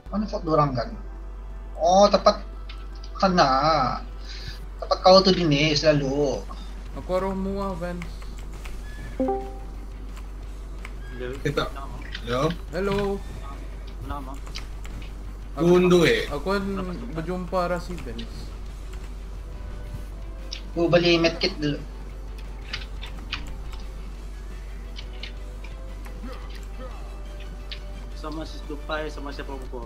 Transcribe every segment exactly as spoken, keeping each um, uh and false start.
Mana fort dorang kan? Oh, tepat sana. Tepat kau tu dini selalu. Aku arah mua, Vance. Ito. Hello? Hello. Nama. Mundo eh. Ako ang berjumpa ra si Vance. Aku beli medkit dulu. Sama si Stupay, sama siapa po.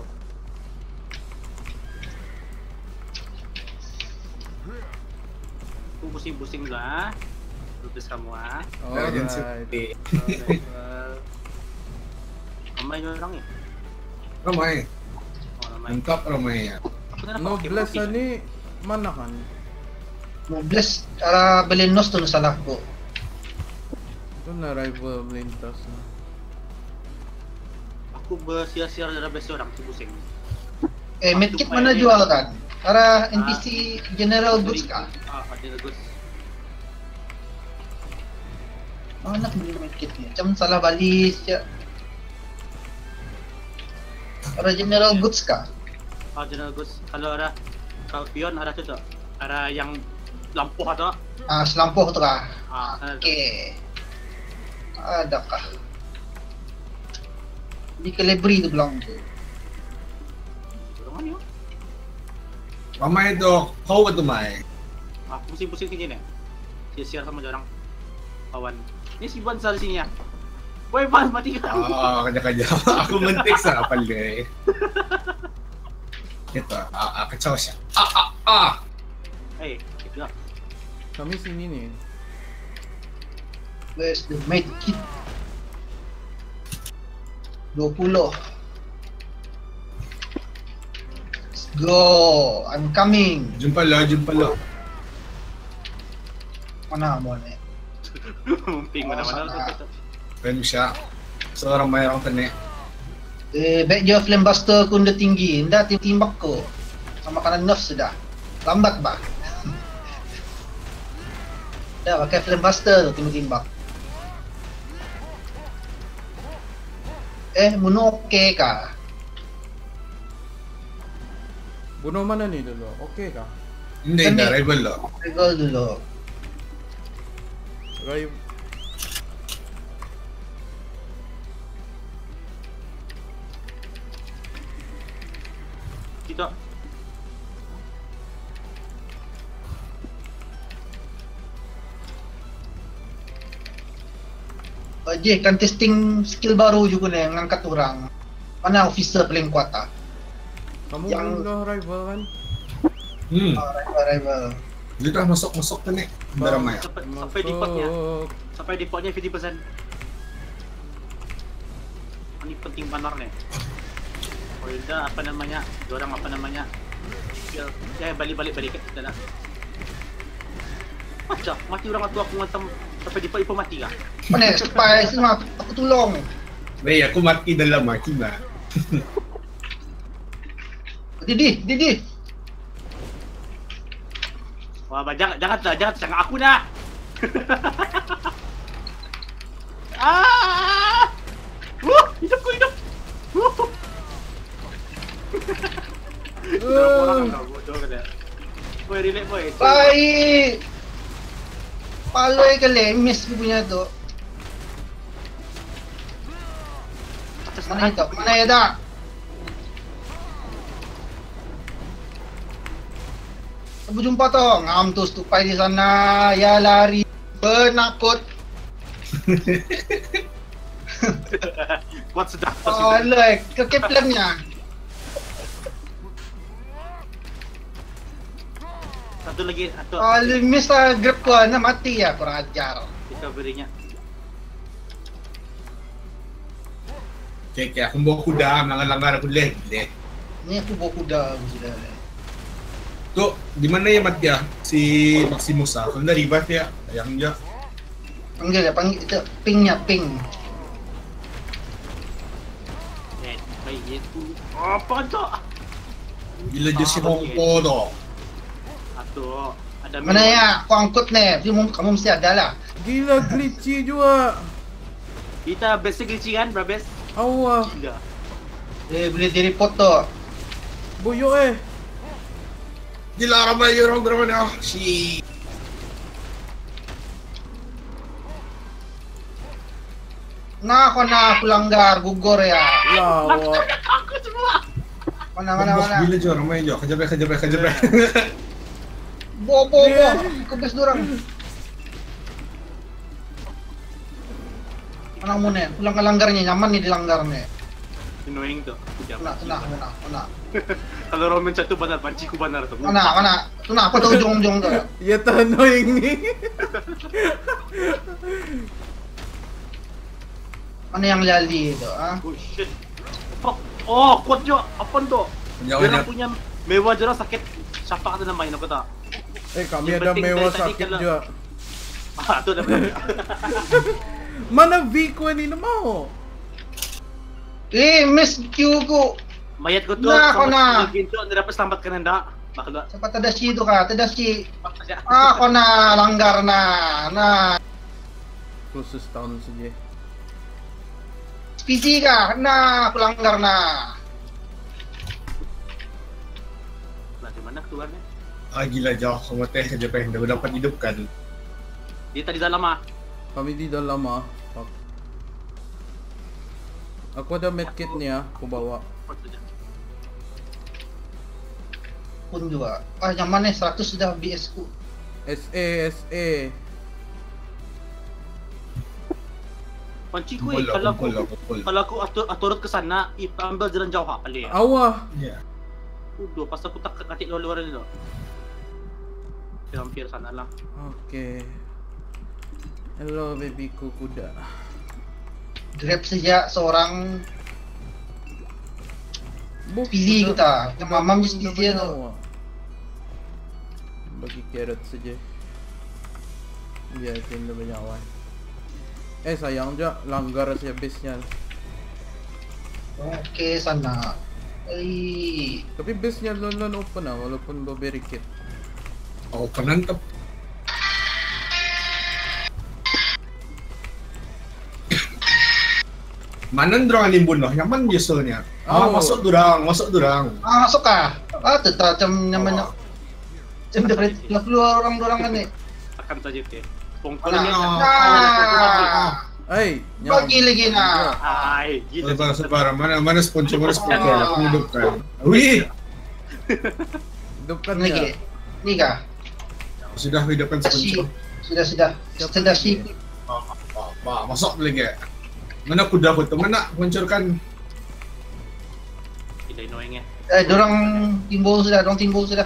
Aku pusing-pusing lah. Lupis kamu ah. Guardian Alright. City. Alright, well. Ramai nyo orang eh. Ramai. Oh, ramai. Lengkap ramai ya. Aku na Nobles ani mana kan? Nobles cara beli nos tu salah ko. Ito na rival Blintas na. Aku bersiar-siar dari besi orang, aku pusing. Eh, medkit mana jual kan? Para N P C General Goods kah? Ah, ada Goods. Oh, nak beli medkit ni. Macam salah balis je. Para General Goods kah? Ah, General Goods. Kalau ada, kalau pion ada tu tak? Ada yang lampu atau? Ah, selampuh tu kah? Ah, ada tu. Okey. Adakah? Di Calibri tu bilang tu. Orang ni? Ramai tu. Kau betul mai. Aku pusing-pusing ke ni. Siar-siar sama orang kawan. Ni si Ban di sini ya. Woi Ban, mati kau. Ah, kanya-kanya. Aku mentik sa palgay. Ito, ah, ah, kacau siya. Ah, ah, ah. Eh, kita. Kami sini ni. Where's the medkit? dua puluh. Let's go. I'm coming. Jumpa lo, jumpa lo. Mana mo ni? Mumping mana-mana tu. Pwede siya. So, ramai orang tani. Eh, back je flame buster aku dah tinggi. Nda timbak ko. Sama kanan nerf sudah. Lambat ba? Dah pakai flame buster tu timbak. Eh, Muno okey kah? Bunuh mana ni dulu? Okey kah? Hindi, Tani. hindi. Rival lo. Regal dulu. Rival. Kita. Uh, je, kan testing skill baru juga ni ngangkat orang. Mana officer paling kuat ah? Kamu Yang- udah rival kan? Hmm. Ah, rival rival. Dito masuk-masuk tani. Hindi ramai. Sampai sampai defaultnya. Masuk. Sampai defaultnya lima puluh persen. Ini penting benar nih. Oh udah apa namanya? Dorang apa namanya? Ya, ya balik-balik balik dah lah. Macam mati orang tu aku ngantem sampai default ipo mati kah? Mana spy semua aku tolong. Wey, aku mati dalam mati ba. Didi, Didi. Wah, bah, jangan jangan dah, jangan jangan aku dah. ah! Wuh, hidupku hidup. Wuh. Orang kau bodoh kena. Boy, relax boy. Baik. Paloi ke lemis dia punya tu. Atas Mana itu? Mana ya dah? Aku jumpa tu, ngam tu stupai di sana, ya lari, penakut. Kuat sedap. Paloi, ke kaplannya. Satu lagi, satu. Paloi miss lah grab ko, na mati ya, kurang ajar. Recovery-nya. Kaya kaya kung bawa kuda, langar-langar aku leh. Leh. Ni aku bawa kuda sudah. Tu, di mana ya mati ya? Si Maximus ah. Kalau dah revive ya, yang dia. Panggil ya, panggil itu pingnya ping. Eh, baik itu. Apa tu? Gila dia si Hongpo tu. Satu. Ada Mana ya? Aku angkut ni. Kamu, kamu mesti ada lah. Gila glitchy juga. Kita basic glitchy kan, Brabes? Awah. Gila. Eh, boleh di-report tu. Buyo eh. Gila ramai orang drama ni. Ah, shit. Nah, kau nak aku langgar, gugur ya. Lawa. Aku semua. Mana, mana, mana. Gila je ramai je. Kejar kejar kejar kejar. Bo, bo, bo. Aku best dorang. Mana mu ni? Pulang ke langgarnya, nyaman nih di langgar nih. Annoying tuh. Kena, kena, kena, kena. Kalau Roman satu benar, panciku benar tuh. Mana, mana? Kena, apa tuh ujung-ujung tuh? Ya tak annoying ni. Mana yang lali itu, ah? Oh shit. Oh, oh kuat juga. Apa tuh? Jauh Dia jauh. punya mewah jelas sakit. Siapa kata namanya aku tak? Eh kami Yang ada penting mewah dari tadi sakit kalau- juga. Ah, tu dah benar. Mana V ko ini na mau? Eh, miss Q ku. Mayat ko tuh. Nah, kau nak. Ginto, dia dapat selamatkan hendak. Bakal Siapa tadashi itu kah? Tadashi. saja. Ah, kau na langgar na. Nah, Closest town saja. P C kah? Nah, aku langgar na. Lah di mana keluarnya? Ah gila jauh sama teh kejar peh. Dah dapat hidupkan. Dia tadi dalam ah. Kami di dalam ah. Fuck. Aku ada medkit niya, aku bawa. Pun juga. Ah, nyaman nih seratus sudah B S ku. S A S A. Panci ku Kumpul eh, lah, kalau aku kumpul lah, kumpul. kalau aku atur aturut ke sana, ambil jalan jauh ha kali ya. Awah. Ya. Udah pas aku tak katik luar-luar ni tu. Hampir sana lah. Okay. Hello baby ku kuda. Grab saja seorang Buh, pilih kuda. kita. Mamam just Kuda pilih banyak tu. awak. Bagi carrot saja. Biar kita banyak awak. Eh sayang je, langgar saja base-nya. Oke, sana. Eh, Tapi base-nya lon open lah walaupun berbarricade. Oh penantap. Mana dorang nimbun lah? Yang mana biasanya? Ah, Oh. masuk dorang, masuk dorang. ah, masuk kah? Ah, tetap macam nyaman. Macam dapat keluar orang-orang kan ni. Akan saja ke. Nah, Pongkolnya. nah, Hey, bagi lagi nah. Ai, gila. Sabar, sabar. Mana mana sponsor, mana sponsor? Aku hidupkan. Wih, hidupkan Ini lagi. niya. Ni kah? sudah hidupkan Si, sponsor. sudah sudah. Sudah si. Ah, ah, ah, masuk lagi. Mana kuda aku tu? Mana hancurkan? Gila annoying eh. Eh, dorang timbul sudah, dorang timbul sudah.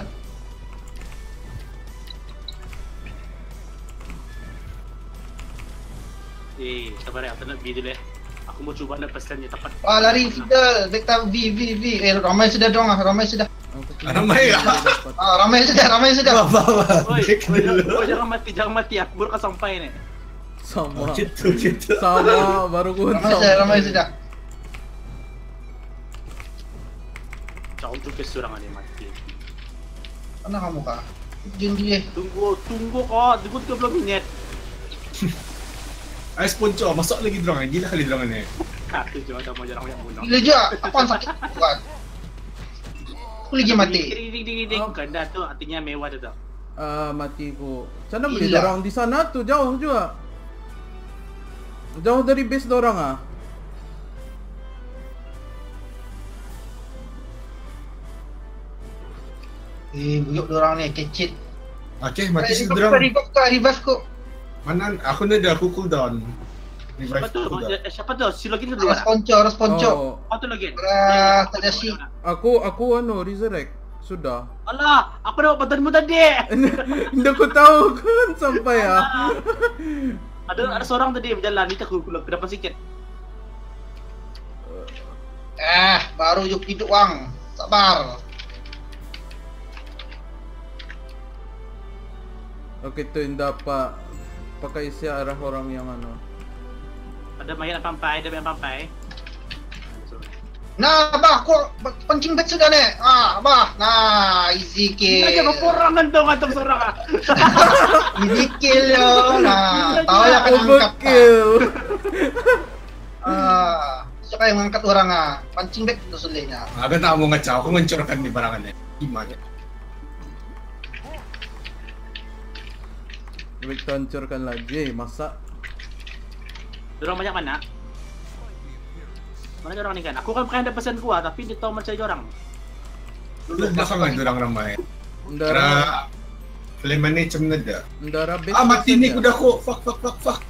Eh, sabar ya, aku nak B dulu eh. Aku mau cuba nak pesan je tepat. Ah, lari Fidel, back tab V V V. Eh, ramai sudah dong ah, ramai sudah. Ramai ya? Ah, ramai sudah, ramai sudah. Oi, oi, oi, jangan mati, jangan mati. Aku baru kan sampai ni. Sama. Gitu, gitu. Sama baru ku Ramai sudah, ramai sudah. Jauh tu ke seorang ni mati. Mana kamu kah? Jun dia. Tunggu, tunggu kau. Tunggu tiga puluh minit. Ay, sponsor, masuk lagi dorang. Gila kali dorang ni. Kata je ada mau jarang yang bunuh. Gila juga, apaan sakit? Bukan. Aku lagi mati. Ding ding ding ding. Ganda tu artinya mewah tu tau. Ah, mati ku. Sana beli Gila. dorang di sana tu jauh juga. Jauh dari base dorang ah. Eh, buyuk dorang ni, kecit. Okay, mati si Revive dorang. kau, revive kau, revive kau. Mana? Aku ni dah aku cooldown. Siapa Revive tu? aku dah. Eh, Siapa tu? Si login tu Harus dua. ponco, harus ponco. Oh, Oh tu login. Ah, Tadashi. aku aku ano resurrect. Sudah. Alah, apa dapat badanmu tadi? Hindi ko tahu kan sampai ah. Ada ada seorang tadi berjalan, ni tak aku ke depan sikit. Eh, baru yuk hidup wang. Sabar. Okay, tu indah pa pakai siya arah orang yang ano. Ada mayat pampai, ada mayat pampai. Nah, bah, kau pancing bet sudah ni. Ah, bah. Nah, easy kill. Ini aja peperangan tu ngantuk seorang ah. Easy kill yo. Nah, tahu ya kan angkat. Overkill. Ah, kayo mengangkat orang ah. Pancing back tu sulitnya. Agak tak mau ngacau, aku ngancurkan di barangannya. Gimana? Baik hancurkan lagi, masa? Dorang banyak mana? Mana orang ni kan? Aku kan bukan ada pesan gua, tapi dia tahu macam orang. Lu belakangan orang ramai. Ndara, Karena Flemane macam nada. ndara base. Ah mati ni kuda aku. Fuck fuck fuck fuck.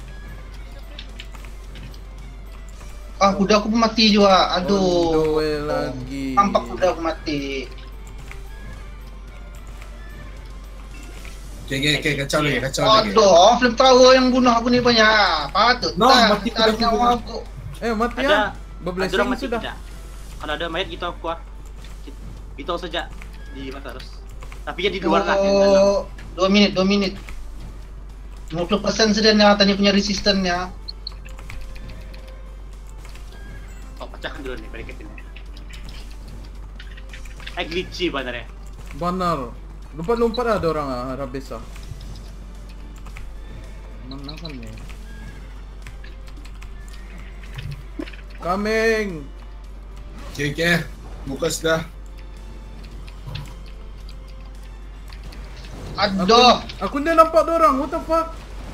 Ah, kuda aku pun mati juga. Aduh. Duel lagi. Nampak kuda aku mati. Okay, okay, okay, kacau lagi, kacau lagi. Aduh, flamethrower yang bunuh aku ni banyak. Patut No, tak mati tarik kuda aku. nyawa aku. Eh, mati Ada, ya. ada Berblessing orang mati sudah. tidak? Kalau ada mayat kita aku ah. Kita saja di mata terus. Tapi ya di luar lah. yang dalam. Dua, dua minit, dua minit. lima puluh persen sudah nih tadi punya resistannya. Oh, pecahkan dulu nih barricade ini. Eh, glitchy benar ya. Benar. Lompat-lompat ada orang ah, Rabes ah. Mana kan ni? Coming. Okay, okay. Buka sudah. Aduh. Aku dah nampak orang. What the fuck?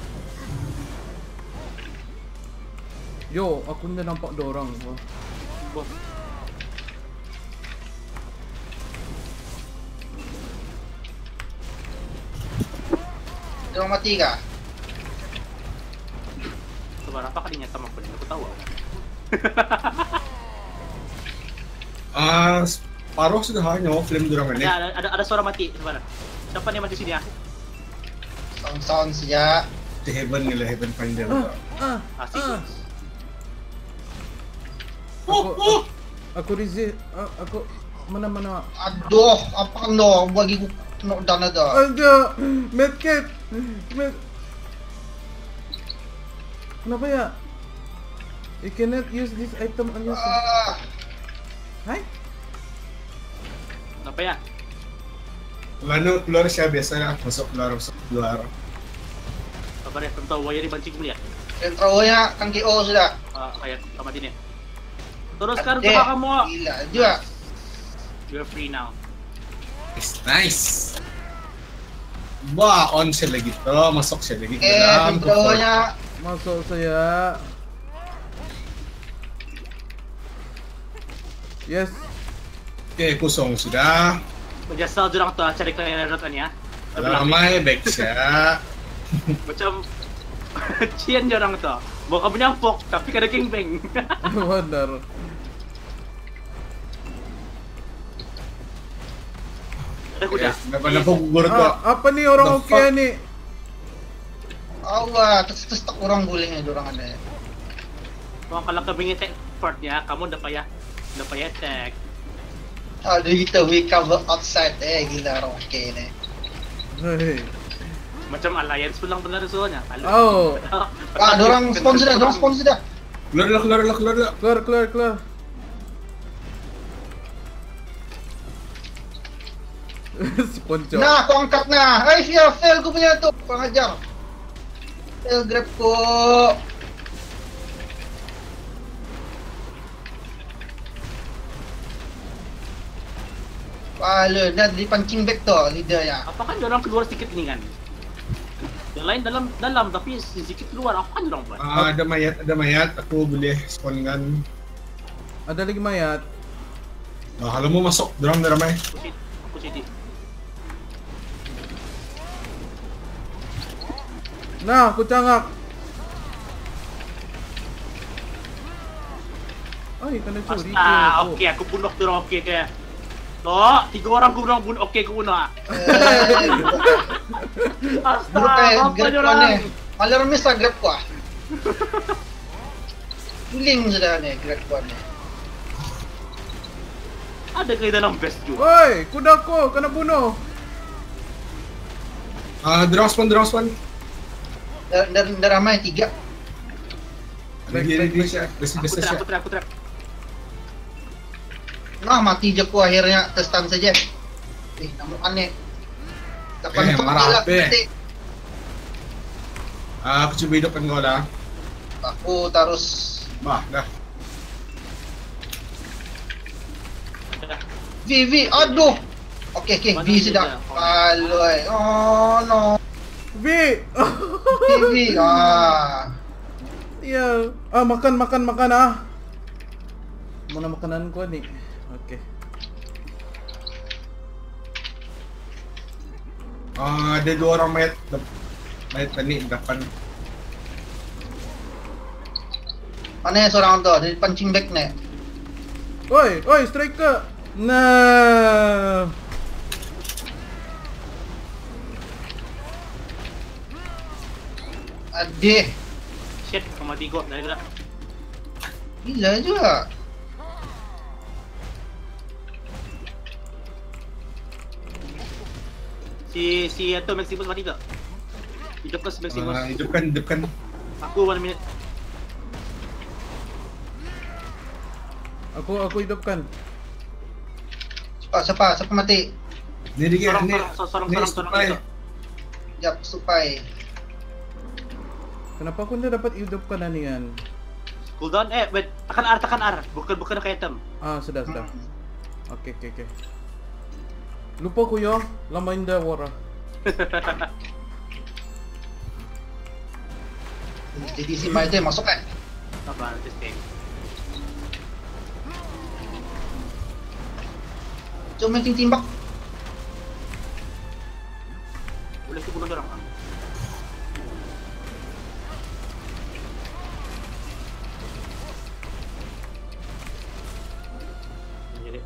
Yo, aku dah nampak orang. Bos. Dia orang mati kah? Coba apa kali nyata aku ni? Aku tahu. Ah, separuh sudah hanya flame durang ini. Ada ada ada suara mati sebentar. Siapa ni mati sini ah? Sound-sound saja. The heaven nila heaven finder. Ah, ah, Ah, si ah. Oh, oh. Aku resist. Ah, aku mana-mana. Aduh, apa no? Bagi aku knockdown ada. Ada medkit. Med. Kenapa ya? You cannot use this item on yourself. Ah, Hai? Apa ya? Lano keluar siya biasa na masuk keluar masuk keluar. Apa dia? Tahu wire dipancing melihat. flamethrowernya kan K O sudah. Ah, kayak sama ini. Terus sekarang Aduh, coba kamu. Gila juga. You're free now. Nice, nice. Wah, on siya lagi to, masuk siya lagi ke Eh, dalam. flamethrowernya Masuk saya. Yes. Okay, kusong sudah. Berjasa jurang tu cari kalian rotan ya. Ramai baik siya. Macam cian jurang tu. Bukan menyampok tapi kada kingbang. Benar. Ada kuda. Dapat na po gugur to. Ah, apa nih orang The oke fuck? nih? awas, terus terus tak kurang bolehnya dorang ada. Kung kalau kami nge-tech part niya, kamu udah payah, udah payah tech. Aduh kita we cover outside eh gila orang oke nih. Hei. Macam alliance pun lang benar soalnya. Oh. Ah, dorang sponsor dah, dorang sponsor dah. Keluar lah, keluar lah, keluar lah. Keluar, keluar, keluar. Si Ponco. Nah, aku angkat nah. Hai, fail, fail aku punya tu. Kurang ajar. Fail grab ko. Pala, dah dipancing back tu leadernya. Apa kan orang keluar sedikit ni kan? Yang lain dalam dalam tapi sedikit keluar. Apa kan orang buat? Ah, ada mayat, ada mayat. Aku boleh spawn gun. Ada lagi mayat. Ah, kalau mau masuk, dorang na ramai. Aku sih, aku sih di. Nah, aku cangak. Ay, kena curi. Ah, okey aku bunuh tu orang okey ke. Loh, tiga orang aku bunuh bunuh okey aku bunuh. Bro kayak Astaga, apa grab dia ko ni. orang? Malah remis lah grab ko ah. Tuling sudah ni grab ko ni. Ada ke dalam base juga? Woi, kudaku kena bunuh. Ah, dorang spawn, dorang spawn. Dah, dah, dah ramai tiga. Back, Lagi, back, lagi back. siya. Besi, Aku besi trap, siya. aku trap, aku trap. Nah, mati je ko akhirnya terstun saja. Eh, namun aneh. Eh, marah, be. mati. Ah, aku cuba hidupkan kau lah. Aku terus Bah, dah. V, V, aduh. Okey, okey, V Mana sudah. dia? Aloi. Oh no. V! V, V. Ah. Ya. Ah, makan, makan, makan ah. Mana makanan ko ni? Okay. Ah, ada dua orang mayat. Mayat tani depan. Mana seorang tu? Dia punching bag ni. Oi, oi, striker. Nah. Adik. Shit, kau mati kau dari gerak. Gila juga. Si si atau Maximus mati tak? Hidupkan si Maximus. Ah, hidupkan, hidupkan. Aku one minute. Aku aku hidupkan. Cepat, siapa? Siapa mati? Ni dia, Sorang, ni. sorang, sorang, Ni sorang, sorang, supply. sorang. Jap, supai. Kenapa aku tidak dapat hidupkan anian? Cooldown eh wait, tekan R, tekan R. Bukan bukan ke item. Ah, sudah, sudah. Hmm. Okey, okey, okey. Lupa ko yo, lama inda wara. Jadi si Mai tu masuk kan? Apa nanti stay. Cuma ting timbak. Boleh aku bunuh orang. Jadi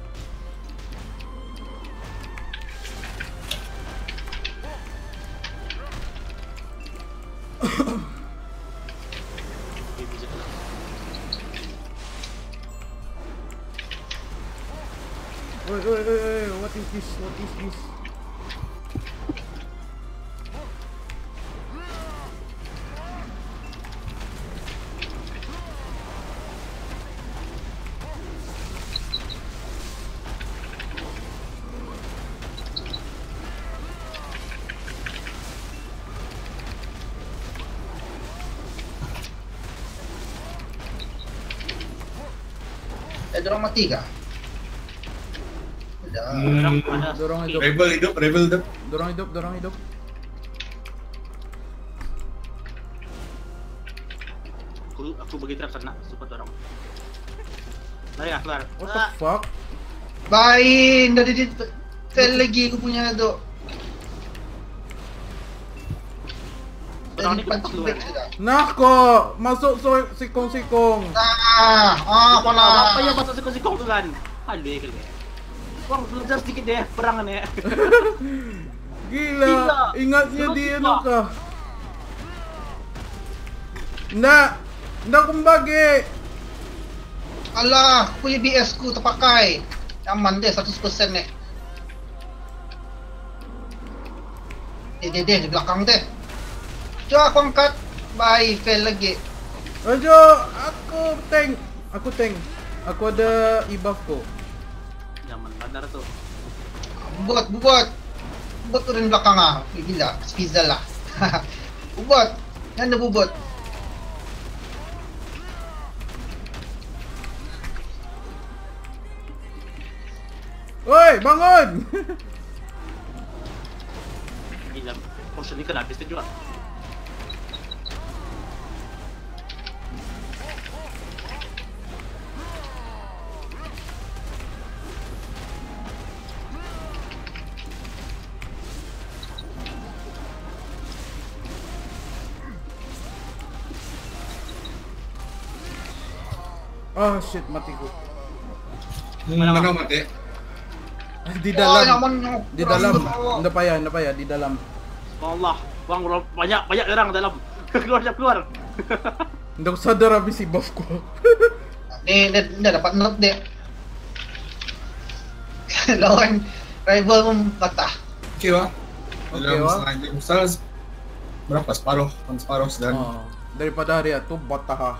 Oi, oi, oi, oi, what is this? What is this? Eh, dorang mati kah? Sudah. Hmm. ada Dorong hidup. Rebel hidup, rebel hidup. Dorong hidup, dorong hidup. aku aku bagi trap sana support orang. Lari ah, keluar. What the Ah, fuck? Baik, dah di fail lagi aku punya tu. orang Dari ni kena punching keluar. bag sudah. Nako, masuk so sikong-sikong. Ah, ah, Apa pala. yang masuk sikong-sikong tu kan? Aduh ya kali. Wang belajar sedikit deh perangan ya. Gila, Gila. ingatnya Terus dia gila. ano ka. Ndak, ndak kumbagi. Alah, aku punya B S ku terpakai. Aman deh seratus persen ni. Eh, deh, deh, di belakang deh. Jom aku angkat. Bye, fail lagi. Ajo, aku tank. Aku tank. Aku ada e-buff ko. Zaman bandar tu. Buat, buat. Buat turun belakang ah. Eh, gila, Spizal lah. Buat. Yang ada bubut. Oi, bangun. Gila. Potion ni kan habis tu juga. Oh shit, mati ko. Hmm, mana mati? Di Oh, dalam. naman, Di dalam. Nda payah, nda payah di dalam. Allah, wang banyak banyak orang dalam. Keluar jap keluar. Nda ko sadar habis e-buff ko. Ni, dia, dia dapat note dia. Lawan rival pun patah. Okay wah. Okay, Dalam wah. setengah jam. Misal berapa? Separuh, kan separuh sedang. Oh, daripada hari itu batah.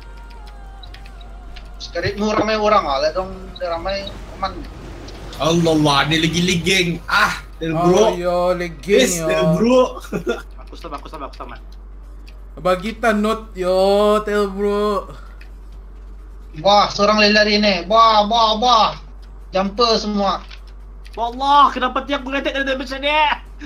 Sekarang mu ramai orang ah, lah dong ramai aman. Allah lah, ni lagi geng. Ah, tel Oh bro. yo, legend Yes, tel yo. bro. Aku sama aku sama aku sama. Bagi tanot yo, tel bro. Wah, seorang lari ni. Wah, wah, wah. Jumper semua. Wallah, kenapa tiap mengetek dari macam ni?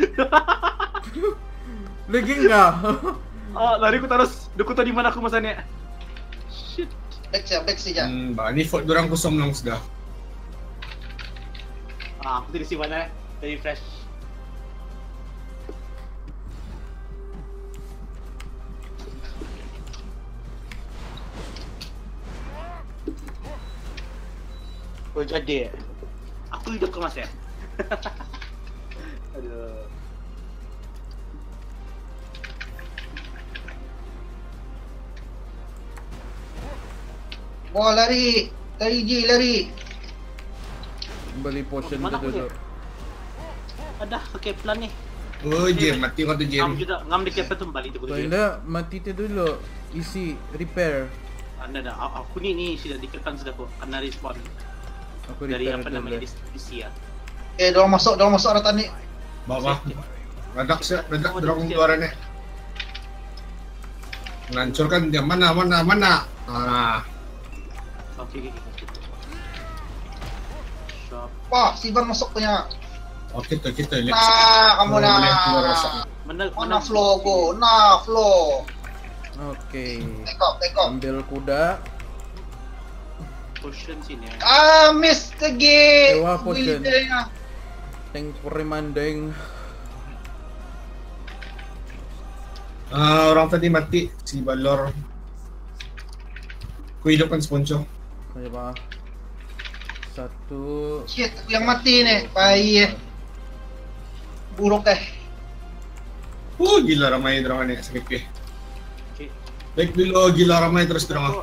Lagi enggak? Oh, lari ku terus. Duku tahu di mana aku masa ni. Shit. Back siya, back siya. Hmm, ba, ni fort dorang kosong lang sudah. Ah, aku tidak si mana. Dari fresh. Oh, jadi. Aku hidup ke mas ya? Aduh. Wah, lari. Lari, Ji, lari. Beli potion Mana tu aku dulu. Ada, okay, plan ni. Oh, Jim, mati kau tu Ngam Jim. juga, ngam di kepa tu balik tu. Kalau tidak, mati tu dulu. Isi, repair. Anda dah, a- aku ni ni sudah dikekan sudah kok, kena respawn Aku dari repair apa namanya dulu. di P C ya. Eh, dorang masuk, dorang masuk arah tani. Bawa. Radak siya, radak dorang keluar ni. Menghancurkan dia mana mana mana. Ah, Okey, okey, okey. Shop. Wah, si Ivan masuk punya. oh kita kita lihat. Nah, kamu Oh, nah. boleh keluar rasa. Mana Mana flow go? Nah, flow. Okey. Take off, take off. Ambil kuda. potion sini. Ah, miss lagi. Ewa, potion. Wildernya. Thanks for reminding. Ah, orang tadi mati si Balor. Ku hidupkan Sponcho. Kaya ba? Satu. Shit, aku yang mati ni. Baik. Buruk deh. Oh, gila ramai dorang ni sakit ke. Okey. Baik dulu gila ramai terus dorang.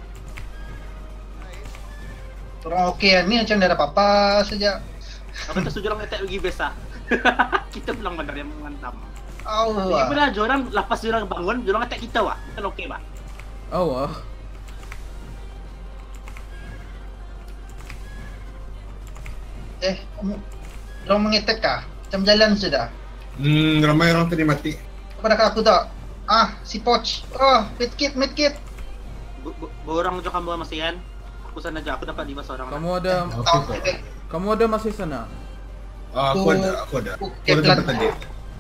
Orang oke okay, ni macam dah ada apa-apa saja. Apa tu sudah orang attack lagi biasa. Kita pulang benar yang menghantam. Oh, Ini pernah orang lepas orang bangun, orang attack kita wah. Kan okey bah. Oh, ah. eh, orang mengetek kah? Macam jalan sudah. Hmm, ramai orang tadi mati. Kepada aku tak? Ah, si Poch. Oh, medkit, medkit. Bu- bu- Borang juga kamu masih kan? Aku sana aja, aku dapat lima seorang. Kamu ada Okey Tahu, kok. eh, kamu ada masih sana? Ah, aku ada, aku ada. Aku Aku ada dapat Keplan. tadi.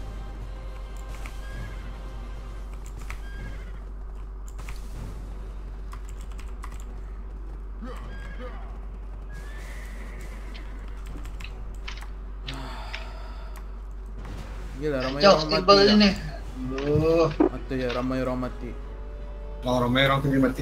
Gila, ramai Jauh orang mati. stable dah. ni. Aduh. Atau ya, ramai orang mati. Oh, ramai orang tadi mati.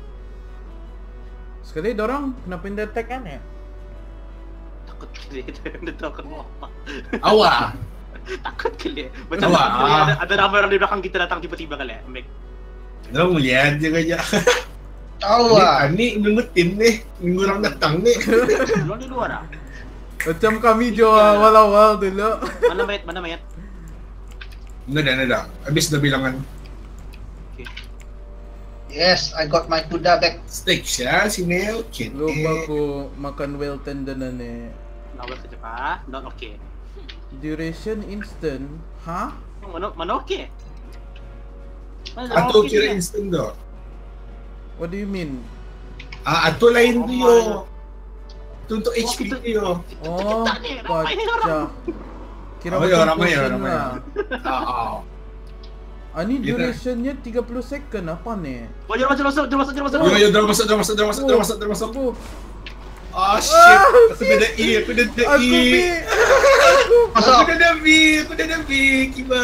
Sekali dorang kena pindah attack kan ya? Takut kali dia tahu akan mau apa. Awak. Takut kali. Macam Awak. ada ada ramai orang di belakang kita datang tiba-tiba kali. Ambek. Dorang melihat je aja. Tahu Ni, ah. ah, ni nunggu tim ni, nunggu orang datang ni. Belum di luar ah. Macam kami jo awal-awal dulu. Mana mayat? Mana mayat? Nada, nada. Habis dah bilangan. Okey. Yes, I got my kuda back. Steak siya, sini, okay. Lupa ko makan well tender na ni. Nawal saja pa. Not okay. Duration instant. Ha? Mana mana okey? Mana Ato okey kira dia? instant do. What do you mean? Ah, ato lain Oh, tu yo. Itu untuk H P kita- tu yo. Oh, Kita ni, ramai pacha. orang. Kira Oh, ya, macam ramai ya, potion ramai lah. Ah, ah. Ah, ni Kita- durationnya tiga puluh second apa ni? Oh, jangan masuk, jangan masuk, jangan masuk. Yo, yo, dah masuk, dah masuk, dah masuk, dah masuk, dah masuk. Aduh. Ah, shit. Aku dah ada E, aku dah ada Aku E. bi. Masuk. Aku dah ada B, aku dah ada B, Kiba.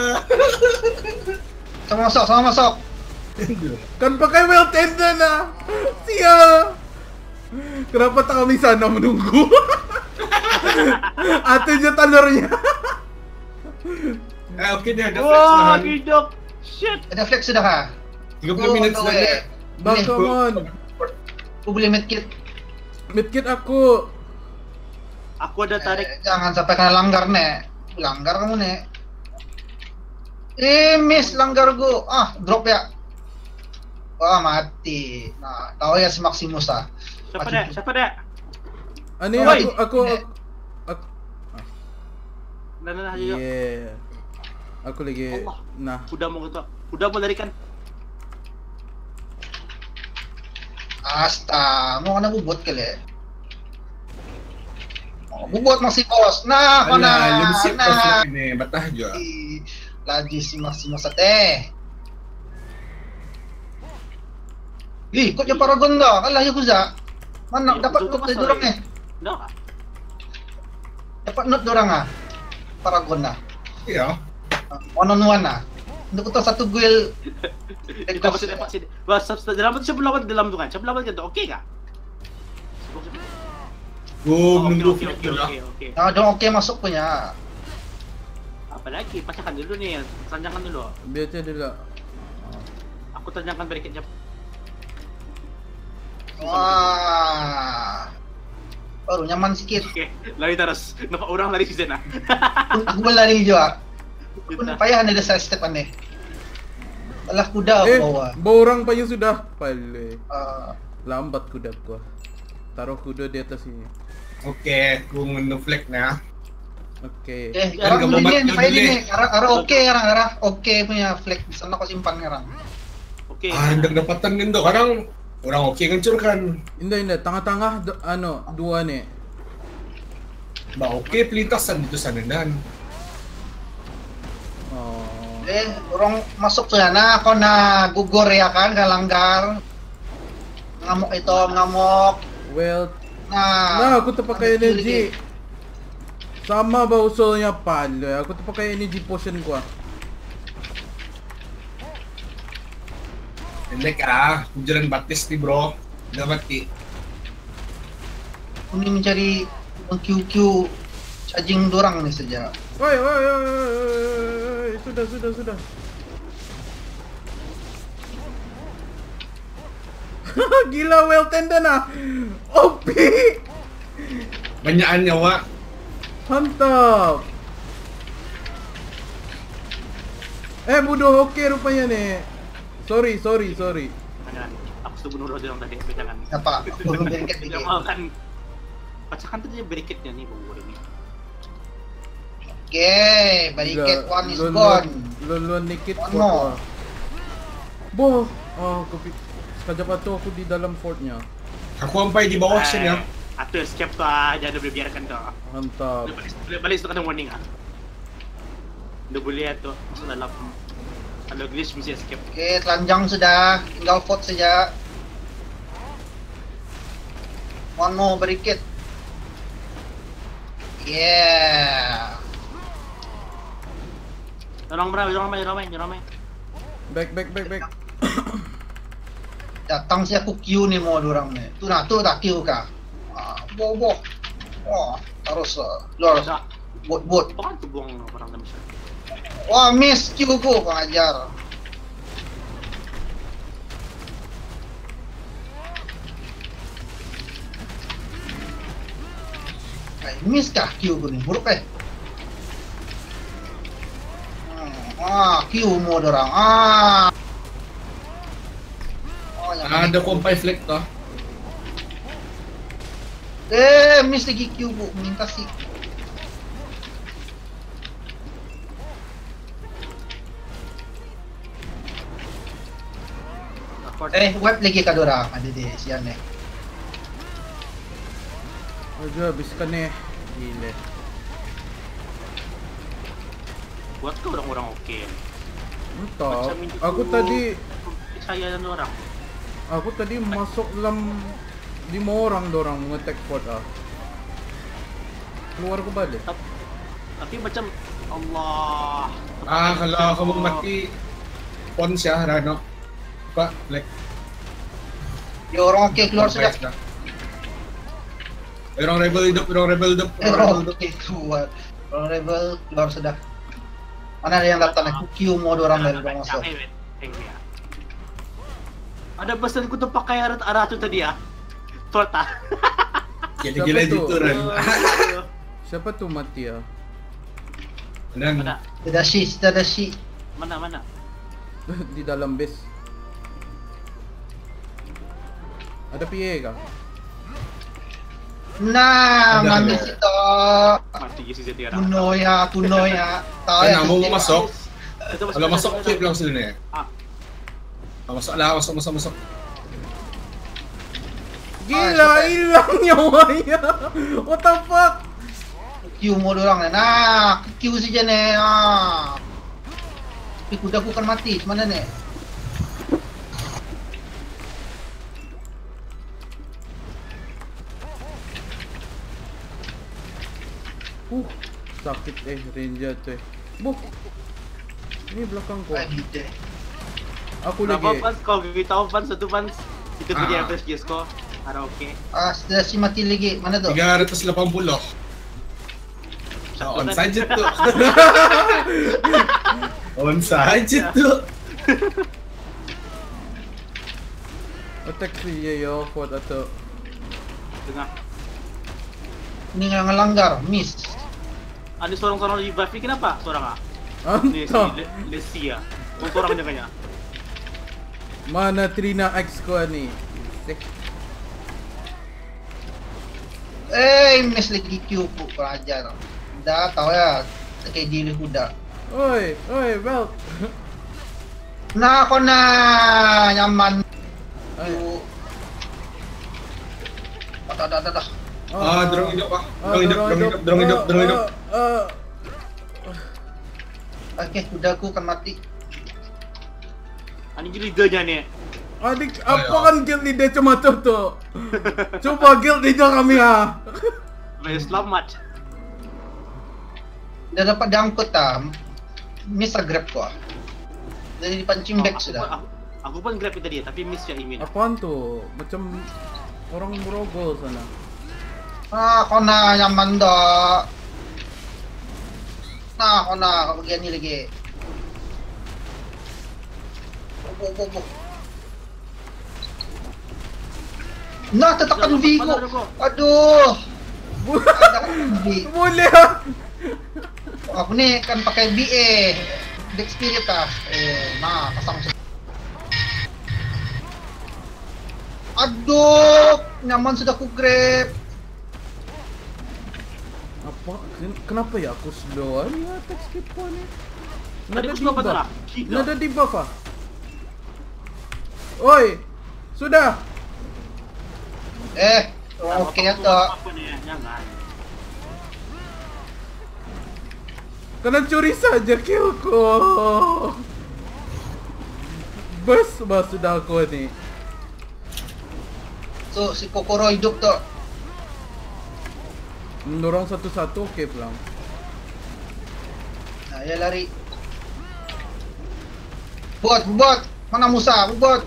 Sama masuk, sama masuk. Kan pakai well tender na. Sial. Kenapa tak kami sana menunggu? Atau je talurnya. Ah, okey dia ada flex Wah, nahan. hidup. Shit. Ada flex sudah ha? tiga puluh minit Oh, sudah eh. ada. Bang, Boleh. come on. Aku boleh medkit. Medkit aku. Aku ada tarik. Eh, jangan sampai kena langgar nek. Langgar kamu nek. Eh, miss langgar go. Ah, drop ya. Wah, mati. Nah, tahu ya si Maximus ah. Siapa dia? Siapa dia? Ani Oh, aku wait. aku Eh. aku Nah, nah, nah, ayo. Yeah. Aku lagi Allah. nah. Kuda mau gitu. Kuda mau larikan. Asta, mau kena bubut kali. Bubot Maximos. Nah, kau Ala, na. lumisip Nah. ka ini, batah juga. Lagi si Maximos ate. Ih, ikut yung Paragon dah. Alah, Yakuza. Mana Yakuza dapat tu note dari masuk, dorang eh. eh? Dah. Dapat note dorang ah. Paragon lah. Iya. One on one lah. Untuk kita satu guild. Kita masih dapat sini. Wah, dalam tu siapa lawan dalam tu kan? Siapa lawan kan tu? Okey kah? Gue Oh, menunggu okey, flag okey, dulu. okey, okey. Ah, dorang okey masuk punya. Apa lagi? Pecahkan dulu ni. Tanjakan dulu. Biar je dia lah. Aku tanjakan barricade jap. Wah. Baru nyaman sikit. Okey, lari terus. Nampak orang lari season ah. Aku berlari juga. Aku Kita. payah ada side step aneh. Alah kuda Eh, aku bawa. borang pa yung sudah. Pale. Ah, Lambat kuda ko. Taruh kuda di atas sini. Oke, gue menunggu flag na. Okay. eh, Kan sekarang gak mau ini mati file dulu ini. eh. Arah arah oke arah arah oke punya flag. Di sana aku simpan sekarang. Okey. Ah, hendak dapatan kan tuh. Kadang orang oke ngancurkan. Hindi, hindi. Tengah-tengah, do- ano, dua ni. Ba oke pelintasan dito sa nanan. Oh. Eh, orang masuk sana ako na gugur ya kan, kalanggar. Ngamuk itu, ngamuk. Well, Nah, nah, aku terpakai ada energy. kiri. Sama ba usulnya pala? Aku terpakai energy potion ko ah. Hindi ka, jalan batis nih bro. Udah mati. Ini mencari Q Q charging dorang nih saja. Oi, oi, oi, oi, oi, oi, sudah, sudah, sudah. Gila, well tendon ah. O P. Banyakan nyawa. Mantap. Eh, bodoh, oke rupanya nih. Sorry, sorry, sorry. Jangan. Aku sudah bunuh orang tadi. Tapi jangan. Apa? Belum berikat Tidak dikit. mau kan. Pecahkan tu dia barricade-nya ni baru ni. Oke, barikat one is Lon- gone. lon- Lon nikit One fort more. ah. Boh, oh, aku pi- sekejap tu aku di dalam fortnya. Aku sampai di bawah sini ya. Atau escape tu ah, jangan boleh biarkan tu. Mantap. Boleh balik, boleh balik tu kena warning ah. Dia boleh tu masuk dalam. Kalau glitch mesti escape. Oke, telanjang sudah, tinggal fort saja. One more barikat. Yeah. Orang berapa? Orang main, orang main, orang main. Back, back, back, back. Datang si aku Q nih mau dorang nih. Tuh nah, tuh tak Q kah? Ah, boh boh. Wah, terus lah. Lor, Dah. bot bot. Apa kan tu buang orang dalam sana? Wah, miss Q ku pengajar. Eh, miss kah Q ku nih? Buruk eh. Hmm, ah, Q mau dorang. Ah. Oh, yang Ada ini. kompai flag toh. Eh, miss lagi Q bu, minta sih. Eh, web lagi ka dorang. Ada di sian eh. Aduh, habiskan nih. Gila. Buat ke orang-orang okey. Mantap. Macam itu Aku tu- tadi, Percaya dengan orang. aku tadi masuk dalam lima orang dorang nge-attack fort ah. Keluar ke balik. Tapi, tapi macam Allah. Ah, kalau kamu mati pon siya Rano. Pak, flag. Ya orang okey keluar sudah. Sudah. Orang rebel hidup, orang rebel hidup, Eh, orang rebel orang hidup. okey keluar. Orang rebel keluar sudah. Mana ada yang datang? Aku Q mau dorang dari dorang masuk. Eh, wait. Thank you, ya. Ada pesan ku tu pakai arah arah tu tadi ah. Fort ah. Gila-gila Siapa tu? gitu Ren. Siapa tuh mati ah? Dan Mana? Tidak si, tidak si. Mana mana? Di dalam base. Ada P A kah? Nah, Ada, manis ada. itu. Mati si Zeti orang. Kuno ya, kuno ya. Tahu Kan ya. mau sistem. masuk. Itu Kalau masuk keep lang sila na eh. Ah, Ah, masuk lah, masuk, masuk, masuk. Gila, Ah, hilang nyawanya. What the fuck? Q mo orang ni. Nah, Q saja ni. Ah. Tapi kuda aku kan mati. Mana ni? Uh, sakit eh ranger tu eh. Buh. Ni belakang ko. Ay, hindi. Aku Berapa lagi. Pans? Kau beritahu Pans satu Pans. Itu punya Ah. average gears ko. Para okay. Ah, sudah si mati lagi. Mana tu? tiga ratus lapan puluh. On saja tu. On saja tu. Attack si yo fort atau. Tengah. Ini yang ngelanggar. Miss. Ada seorang-seorang di Buffy kenapa? Seorang ah? Ni si Anta. Le- Lesi ah. Kung seorang dia kanya. Mana Trina X ko ni? Sek. Eh, miss lagi Q po. Pelajar. Dah tahu ya. Kayak diri kuda. Oi, oi, belt. Nah, ako na nyaman. Ay. Q. Dah, dah, dah, dah. Ah, dorong hidup ah. Ah, Dorong hidup, dorong hidup, dorong hidup, dorong hidup. Ah, Okey, kudaku kan mati. Ani jadi leadernya ni. ah. Adik, apa kan guild leader cuma tu tu? Coba guild leader kami ah. Very selamat. Dah dapat diangkut ah. Miss a grab ko ah. Jadi dipancing Oh, back aku, sudah. pun- aku, aku pun grab itu dia tapi miss ya Imin. Apaan tu? Macam orang merogol sana. Ah, ako na nyaman dah. Nah, ako na bagian ni lagi. Bo, bo, bo. Nah, tatakan V ko. Aduh. Ada V. Boleh ah. Aku ni kan pakai B A. Dex Spirit ah. Eh, nah, pasang siya. Aduh, nyaman sudah ku grab. Apa? Ken- Kenapa ya aku slow? Ni attack skip ko ni. Tadi Nada aku slow debuff. betul lah. Gila. Nada debuff ah. Oi, sudah. Eh, okey Apa- atau Apa ni? Jangan. Kena curi saja kill ko. Bus bah sudah aku ni. so si Kokoro hidup tu. Mendorong satu-satu okey pulang. Nah, ya lari. Bot, bot. Mana Musa? Bot.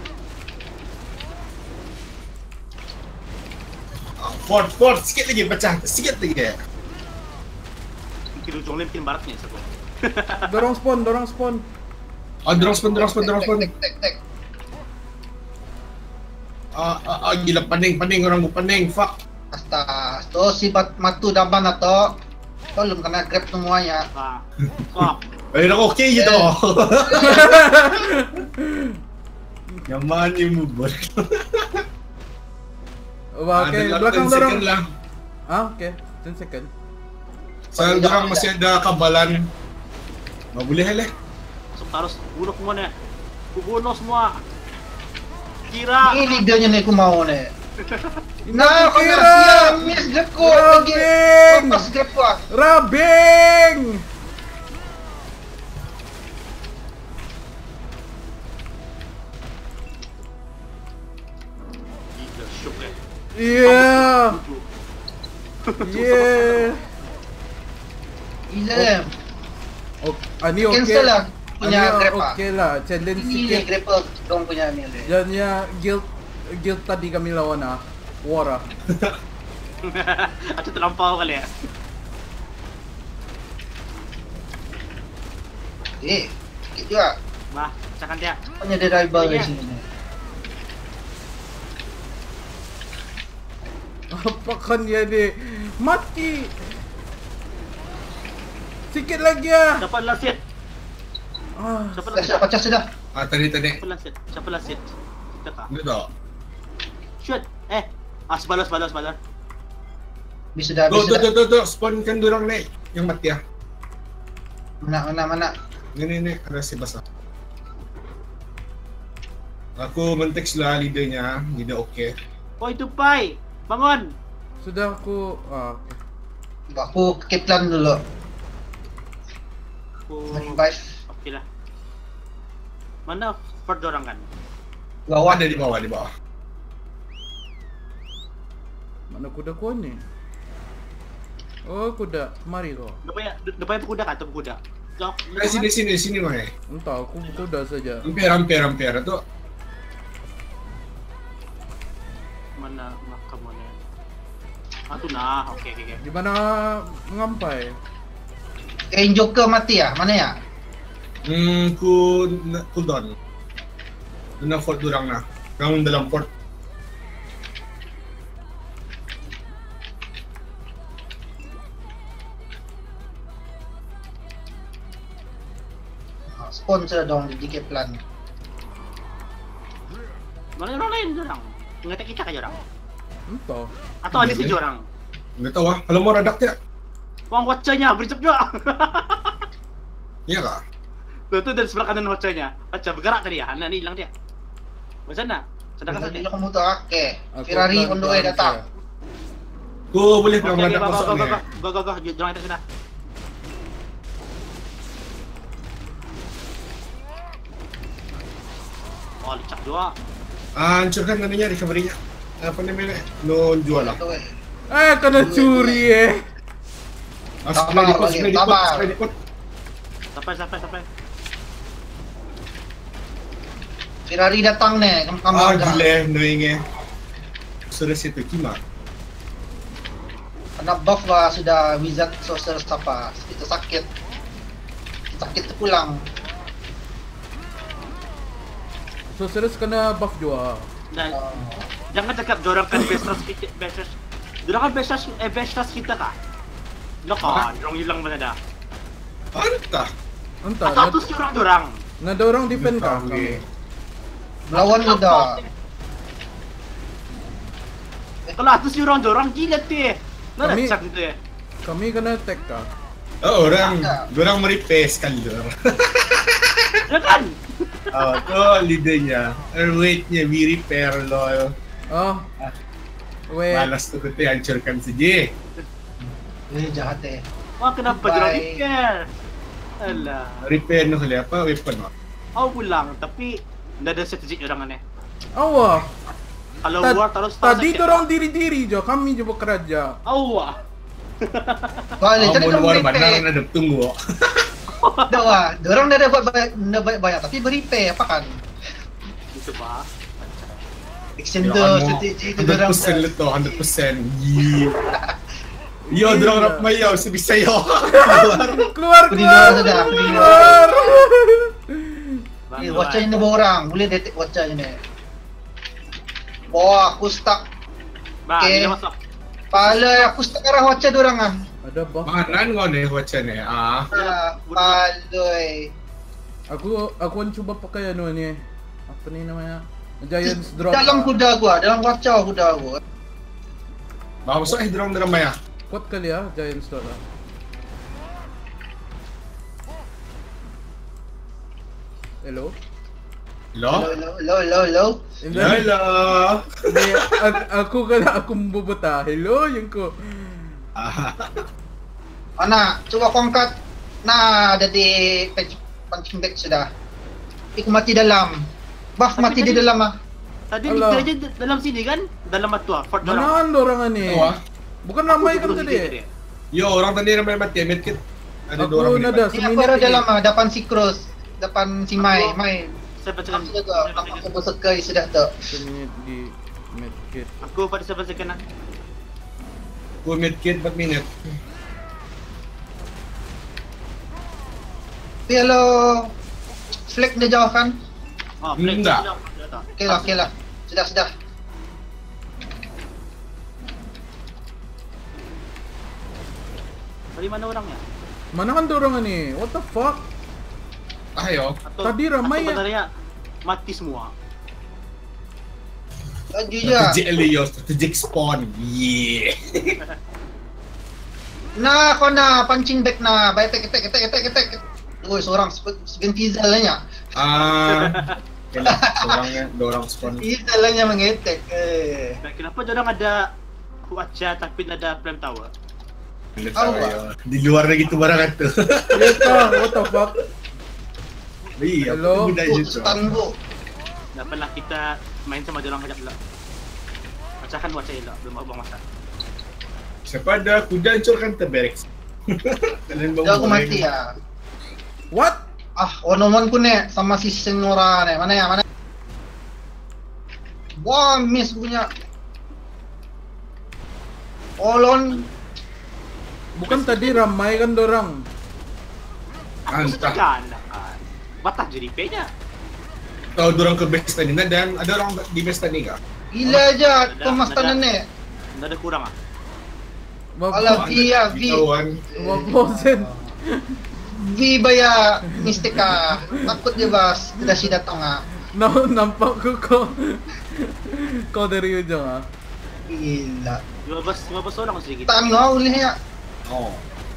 Fort, fort, sikit lagi pecah, sikit lagi. Bikin ujung lain bikin baratnya satu. Dorong spawn, dorong spawn. Ah, dorong spawn, dorong spawn, dorong spawn. Tek, tek, tek. Ah, ah, ah, gila pening, pening orang gua pening, fuck. Asta, to si bat matu daban atau belum kena grab semuanya. Ah. Wah. Eh, dah okey je tu. Nyaman ni mu bot. Wah, okey, Ada belakang ten dorong. second lah. Ah, okey. ten second. Saya dorang masih ada kabalan. Nggak boleh lah. Masuk harus bunuh semua ni. Ku bunuh semua. Kira. Ini leadernya ni aku mau ni. Ini Nah, aku kau kira. nak siap miss grab ko lagi. Rabing! Lepas grab ko ah. Rabing! Gila, syok eh. Yeah. Yeah. Gila lah. Ok, ah, ni okey. Cancel lah punya Ah, ni grab ah. okey lah, challenge Ini ni sikit. grab ko dong punya ni. le. Dan ya guild guild tadi kami lawan ah. War ah. Aku terlampau kali ya. Eh, sikit juga. Bah, cakan dia. Punya ada rival di Iya. sini. Apa kan dia ni? Mati. Sikit lagi ah. Dapat last hit. Ah, Siapa Dah last siap hit? pecah sudah. Ah, tadi tadi. Siapa last hit? Siapa last hit? Dekat. Ini tak. Shoot. Eh. Ah, sebalas, sebalas, sebalas. Bisa dah, Tuh, bisa tuh, dah. tuh, tuh, tuh, spawn kan dorang naik. Yang mati ah. Mana, mana, mana. Ni, ni, ni, ada si basah. Aku men-text lah leadernya, leader okey. Oh, itu Pai. Bangun. sudah aku ah. Okay. Aku ke plan dulu. Aku... Revive. Oke lah. Mana fort orang kan? Bawah. Ada di bawah, di bawah. Mana kuda kau ni? Oh kuda, mari kau. Depan depan kuda kan atau kuda? Kau Eh, sini, sini, sini, Mai. Entah, aku kuda saja. Hampir, hampir, hampir. Itu mana makam mana? Ah tu nah, oke oke oke. Di mana mengampai? Eh, Joker mati ya? Mana ya? Hmm, ku cooldown. Na fort durang na. Kang dalam fort. Ah, spawn sila dong di K plan. Mana orang lain orang? Ngetek kita kayak orang. Entah. Atau ada si orang? Nggak tahu ah. Kalau mau radak ya. Wang wacanya bericap juga. Iya kah? Tuh tuh dari sebelah kanan wacanya. Baca bergerak tadi ya. Nah ini hilang dia. Macam mana? Sedangkan Dili tadi. kamu tuh oke. Aku Ferrari plan on the way plan datang. saya. Ku boleh Oke bilang oke radak go go kosong go ya. go go go go jangan atas sana. Oh licak juga. Ah, hancurkan nantinya recovery-nya. Apa namanya? No jual lah. On the way. Eh, kena curi eh. Ah, Sabar, supply depot, lagi, supply depot, sabar. supply depot. Sampai sampai sampai. Ferrari datang nih, kamu kamu Ah, ada. gila, knowing-nya. Sudah situ kima. Karena buff lah sudah wizard sorcerer apa, itu sakit. Sakit tu pulang. So serius kena buff juga. Dan Oh. jangan cakap dorang kan bestas kita bestas. Dorang kan bestas eh bestas kita kah? Naka, dorang hilang mana dah? Entah. Entah. Atau Nad, tu si orang dorang. nada orang defend kah? Entah, Kami? okay. Melawan udah. Kalau tu si orang dorang gila tu eh. Mana Kami- cak tu eh? Kami kena attack kah? Oh, orang, Ada. orang meripes sekali orang. Ya kan? Oh, tu leadernya. Wait-nya, we repair loh. Oh. Wait. Malas tu kita hancurkan saja. Eh jahat eh. Wah kenapa Bye. dorang repair? Alah. Repair no kali apa weapon mo. Aku pulang tapi nggak ada strategik orang aneh. Awah. Kalau Tad- war terus Tadi dorang diri-diri jo, kami je bekerja. Awah. Balik tadi Mau kamu war benar repair. na ada tunggu. Dah wah, dorang dah dapat banyak, dah banyak, banyak tapi beri-repair apa kan? Itu bah. Extender strategi itu dorang. one hundred percent leto, one hundred percent. Yo, yo dorang rap mayo sebisa yo. Keluar, Aku di keluar. luar sudah, aku di luar. Keluar. Eh, watcher ini dua orang, boleh detek watcher ini. Wah, aku stuck. Bah, Okay. dia masuk. Pala, aku stuck arah watcher dorang ah. Ada buff. Mana ngo ne wacha ne? Ah. Ya, paloy. Aku aku akan cuba pakai ano ni. Apa ni namanya? Giants drop. Dalam kuda gua, dalam watcher kuda gua. Baka masuk eh dorang dorang maya. Kuat kali ya Giants drop. ah. Hello? Hello? Hello, hello, hello, hello. Hindi. Hello. Hindi, ak- ako kala ako bubuta. Hello yung ko. Ana, coba kau angkat. Nah, ada di punch- punching bag sudah. Iku mati dalam. Buff Tapi mati di tadi- dalam ah. Tadi Alah. dia aja dalam sini kan? Dalam atua, fort dorang. Manaan dorang ani? Wah. Bukan ramai kan Aku tadi? Yo, orang tadi ramai mati medkit. Ada dua Aku orang nada mati. Ini aku seminit ada ni. dalam ah, depan si Cross, depan si Mai, Aku- Mai. Saya bacakan. Aku juga, aku bersekai sudah tu. Seminit di medkit. Aku pada saya bacakan. Gua medkit empat minit. Tapi kalau flag dia jauh kan? Oh, Enggak. Okey lah, okey lah. Sudah, sudah. Dari mana orangnya? Mana kan dorang ani? What the fuck? Ayo. Atau, Tadi ramai atau ya. sebenarnya mati semua. Lagi je. Strategic Leo, strategic spawn. Yeah. Nah, kau nak punching bag na. Baik, attack, attack, attack, attack, attack. Oh, seorang seganti zalanya. Ah. Kailan orangnya, dua orang spawn. Seganti zalanya mengetek. Eh. Kenapa orang ada Huacha tapi ada flame tower? Apa? Di luar na gitu barang itu. Ito, what the fuck? Iya, Hello? apa Bu, itu? stun bu. Dapat lah kita main sama dia orang kejap dulu. Pecahkan wajah elok, belum mau buang masa. Siapa ada kuda hancurkan terberek. Kalian Udah aku mati ya. What? Ah, one-on-one ku nih sama si Senora nih. Mana ya, mana? Wah, miss punya. Olon. Bukan tadi ramai kan dorang? Aku Entah. segan kan. Batas jadi P-nya. Tahu dorang ke base tadi nah, dan ada orang di base tadi kah? Gila aja, Ada- pemastanan ada- nih. Nggak ada kurang ah. Alah, V ya, V. Kawan. Waposen. V baya Mystica. Takut dia bas, tidak si datang ah. Na nampak ko ko. Kau dari ujung ah. Gila. lima belas lima belas orang sedikit. Tami ah uli ya. Oh.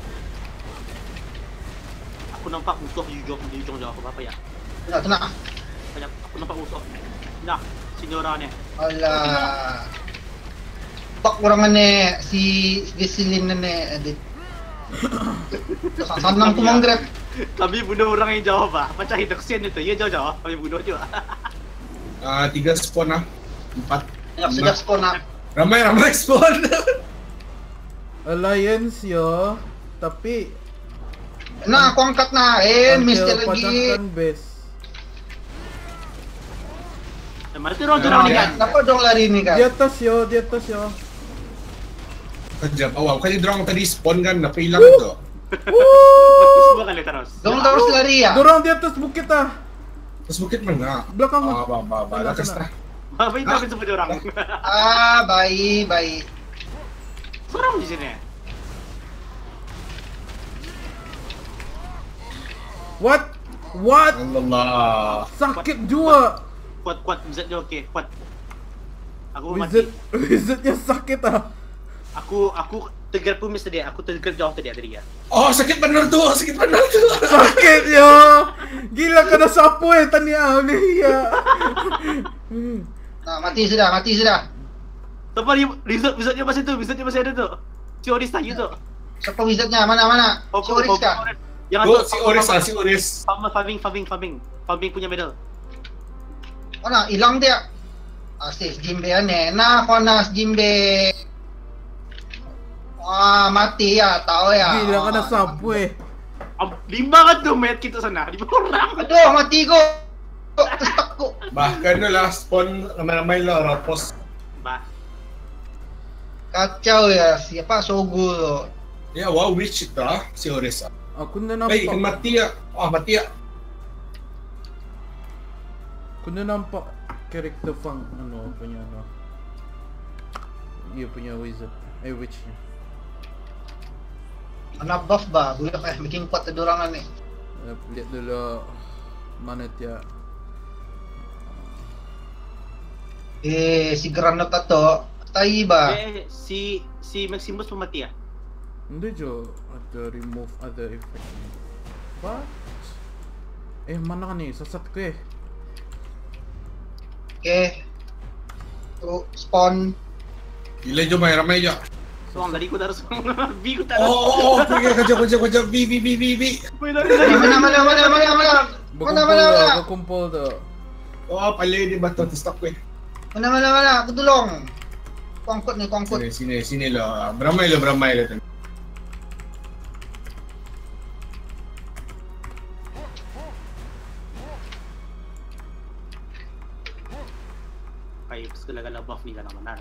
Aku nampak musuh di ujung di ujung jauh apa ya? Tenang, tenang. Banyak aku nampak musuh. Nah, Signora nih. Alah. Pak orang nih si Veselin nih edit. Sanang ku manggrab. Kami bunuh orang yang jauh pak. Macam Hidroxian itu, ya jauh-jauh. Kami bunuh juga. Ah, tiga spawn ah. Empat. Banyak sudah spawn ah. Ramai-ramai spawn. Alliance yo. Tapi Nah, aku angkat nah. Eh, miss dia until lagi. padangkan base. Eh, mana tu orang tu Nah, orang ni kan? kenapa dong lari ni kan? Di atas yo, di atas yo. Kejap awal. Kasi dorang tadi spawn kan, napilang itu. Bagus semua kali terus. Dong terus lari ya? Dorang di atas bukit ah. Terus bukit mana? Belakang Ah, ah. ba, ba, ba. Lakas na. Apa itu apa semua orang? Ah, baik, baik. Seorang di sini. What? What? Allah. Sakit juga. Kuat kuat wizard dia okey, kuat. Aku Wizard, mati. wizardnya sakit ah. Aku aku tergerak pumis tadi. Aku tergerak jauh tadi tadi ya. Oh, sakit bener tuh, sakit bener tuh. Sakit yo. Gila kena sapu eh tadi ah ni ya. Nah, mati sudah, mati sudah. Siapa ni wizard wizard dia masih tu, wizard dia masih ada tu. Si Oris tanya tu. Siapa wizardnya? Mana mana? Oh, Si Oris kah? Yang Oh, tu si Oris ah, si Oris. Farming farming farming farming. Farming punya medal. Mana? Hilang dia. Asis Jimbe ane. Nah, konas Jimbe. Wah, mati ya, tahu ya. Gila kena sapu eh. Am- Lima kan tu med kita sana. Lima orang. Aduh, mati ko. Kestak ko. Bahkan no lah spawn ramai-ramai lah rapos. Bah. Kacau ya, siapa Sogu tu. Ya, wow, witch itu ah, si Oris ah. Aku na Ay, kan nampak. mati ya. Ah, mati ya. Aku na nampak character fang ano punya ano. Iya punya wizard. Eh witchnya. Anak buff ba? Budak eh, bikin kuat tedurangan ni. Eh, lihat dulu mana dia. Eh, si Granat to. Tai ba? Eh si si Maximus pun mati ya? Hindi jo ada remove other effect. What? Eh mana ka ni? Sasat ko eh. Okay. So, spawn. Gila jo, may ramai jo. Soang tadi ku tak harus B ku tak Oh, harus. oh, oh, pergi kejap, kejap, kejap. B, B, B, B, B. Wait, lari, Eh, lari. mana mana mana mana mana? Mana Berkumpul mana tu, mana? berkumpul tu. Oh, palay di bato, stop ko eh. Mana mana mana? Aku tolong. Kuangkut ni, kuangkut. Sini, sini, sini lah. Beramai lah, beramai lah. Kayak segala-gala buff ni dalam mana?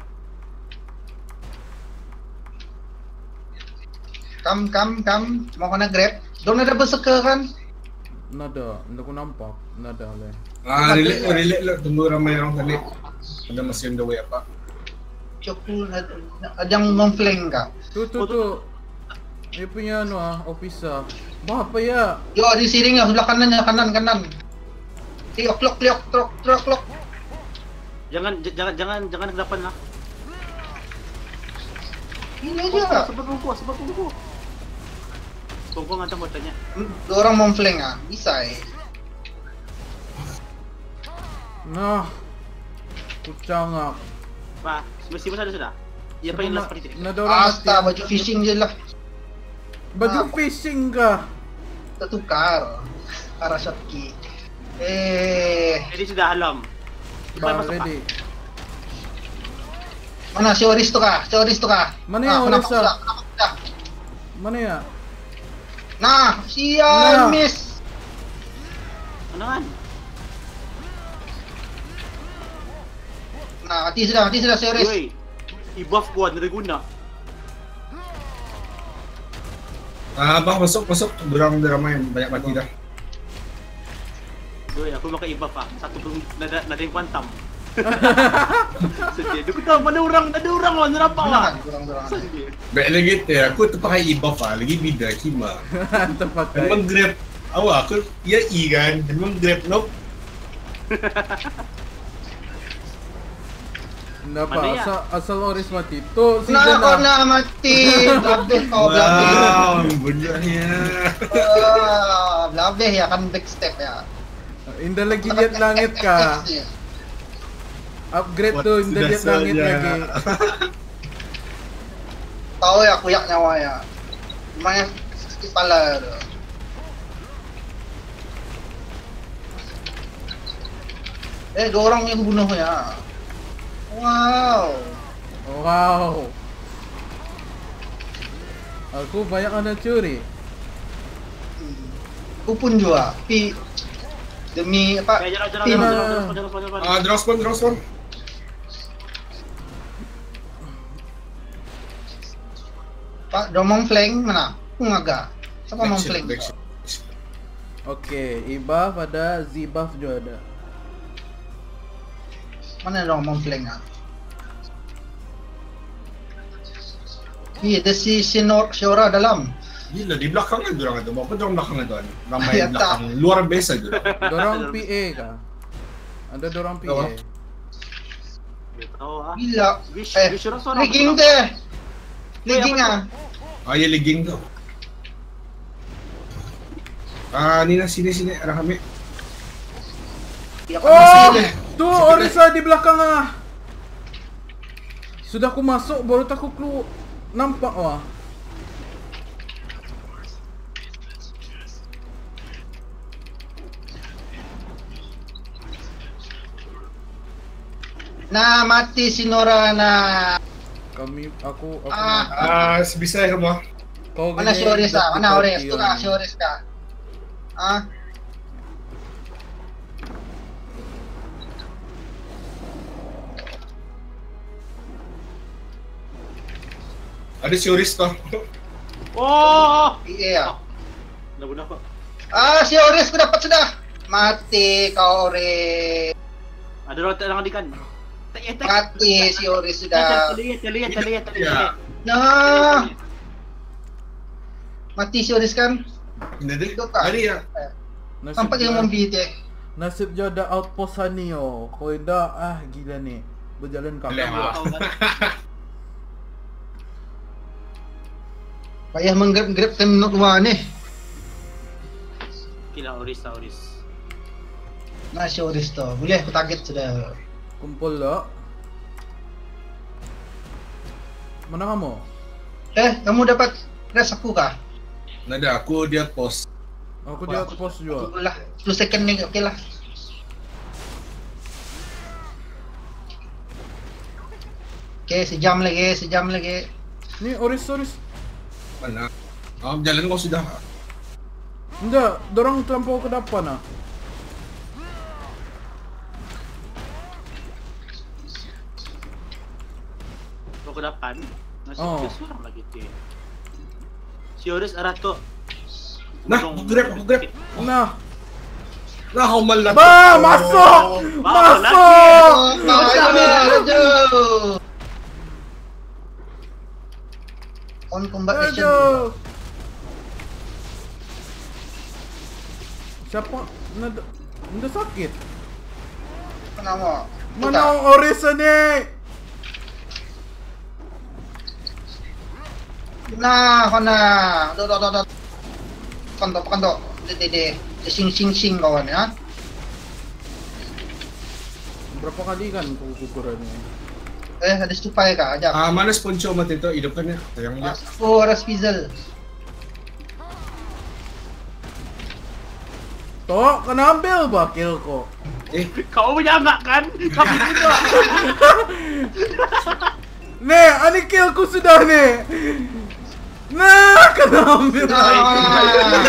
Kam kam kam. Mau kena grab. Doon ada berserker kan? Nada, hindi ko nampak. Nada le. Ah, relate lah, relate lah. Tunggu ramai orang kali. Ada masih on the way apa? Cokul ada yang memflank ka. Tu tu tu. Dia punya ano ah, officer. Bah apa ya? Yo, di siring ya, sebelah kanannya, kanan kanan. Tiok klok klok klok klok klok. Jangan j- jangan jangan jangan ke depan lah. Ini Kau aja. sebab tunggu, sebab tunggu. Tunggu ngancam botanya. Dua orang memflank ah, bisa eh. Nah. Kucangak. Pak, mesti mesti ada sudah. Dia paling last party. Nada orang mati. Asta baju fishing je lah. Baju Ah. fishing ka. Tertukar. Arah shotki. Eh, Jadi sudah alam. Ba, Masuk, ready. mana si Oris tu kah? Si Oris tu kah? Mana yang kenapa Oris, ah? sudah? Kenapa sudah? Mana ya? Nah, Nah. sial miss. Ano kan? Nah, mati sudah, mati sudah si Oris. Woi. I-buff ko na guna. Ah, bah masuk masuk. Durang ramai banyak mati dah. Woi, aku makan i-buff ah. Satu pun nada nada yang kuantam. Sedih. Dia kata mana orang, ada orang lah, nampak lah. Kurang, kurang, kurang. Sedih. Baik lagi tu ya, aku terpakai e-buff ah, lagi bida kima. Terpakai. Memang grab awak aku ya E kan, memang grab nope. Kenapa? Mana ya? Asal, asal Oris mati. Tu si Nah, kau Jana. nak mati. Blabeh kau, blabeh. Wow, benarnya. Ah, Blabeh ya kan backstep ya. Indah lagi lihat langit ka. Upgrade tu indah lihat langit lagi. Tahu ya kuyak nyawa ya. Lumayan sakit kepala tu. Eh, dua orang yang bunuh ya. Wow. Wow. Aku banyak ada curi. Aku pun juga. Tapi demi apa? Eh, jalan, jalan, Tim, jalan, ah. jalan, jalan, jalan, jalan, jalan. Ah, draw spawn, draw spawn. Pak, domong flank mana? Aku ngagak. Siapa mau Action, flank? action. Okey, I-buff ada, Z-buff juga ada. Mana domong flank ah? Iya, ada si Sinor Shora dalam. Gila, di belakang kan durang itu. Apa durang belakang itu? Ramai Ya, belakang. Luar biasa durang. Dorang P A ka? Ada dorang P A. Apa? Dia tahu ah. Gila. Wish, Eh, wish orang seorang. legging deh. Legging ah. Ah, ya legging tu. Ah, ni lah sini sini arah kami. Ya, Oh! masih. Tu Orisa di belakang ah. Sudah aku masuk baru tak aku keluar. Nampak wah. Nah, mati si Nora nah. Kami aku aku Ah. Ah, sebisa kamu. ah. kau Mana gini si Oris ah? dah Mana tukar Oris? pion. Tu kah si Oris kah? Ah, Ada si Oris tu. Oh! iya. Dah bunuh kok. Ah, si Oris aku dapat sudah. Mati kau Oris. Ada orang tak dengan ikan. Tak ya, tak. Mati si Oris sudah. Terlihat, terlihat, terlihat, Ya. terlihat. Nah, mati si Oris kan? Ini dia. Itu kah? Tadi ya. Nasib Sampai dia dia- membit eh. Nasib dia ada outpost ni oh. Kau dah ah gila ni. Berjalan kaki. Boleh, ah. Tahu kan? Payah menggrab-grab time minute luar ni. Kila Oris, lah, Oris. Nah, si Oris tu. Boleh aku target sudah. Kumpul lah. Mana kamu? Eh, kamu dapat rest aku kah? Nada, aku dia post. Aku di outpost juga. Aku lah. sepuluh second ni okey lah. Okay, sejam lagi, sejam lagi. Ni Oris Oris. Mana? Ah, jalan kau sudah. Enggak, dorang terlampau ke depan ah. Kau ke depan. Masih Oh. oh. seorang lagi tu. Si Oris arah tu. Nah, aku grab, aku grab. Nah, Nah, kau malah. ba masuk. Bawa Masuk. Oh, aduh. On combat mission. Aduh. Siapa? Nada, nada sakit. Kenapa? Mana Oris ni? Nah, kena. Dok, dok, dok, dok. Kantok, kantok. Dede, dede. Sing, sing, sing kawan ya. Berapa kali kan kau kukuran ni? Eh, ada stupai kah? Ajak. Ah, mana sponcho mati tu hidupkannya? Yang dia. Aku harus fizzle. Tok, kena ambil ba kill ko? Eh, Kau menyangak kan? Kami tidak. Ne, ani kill ko sudah ne. Nah, kena ambil lagi. Ah.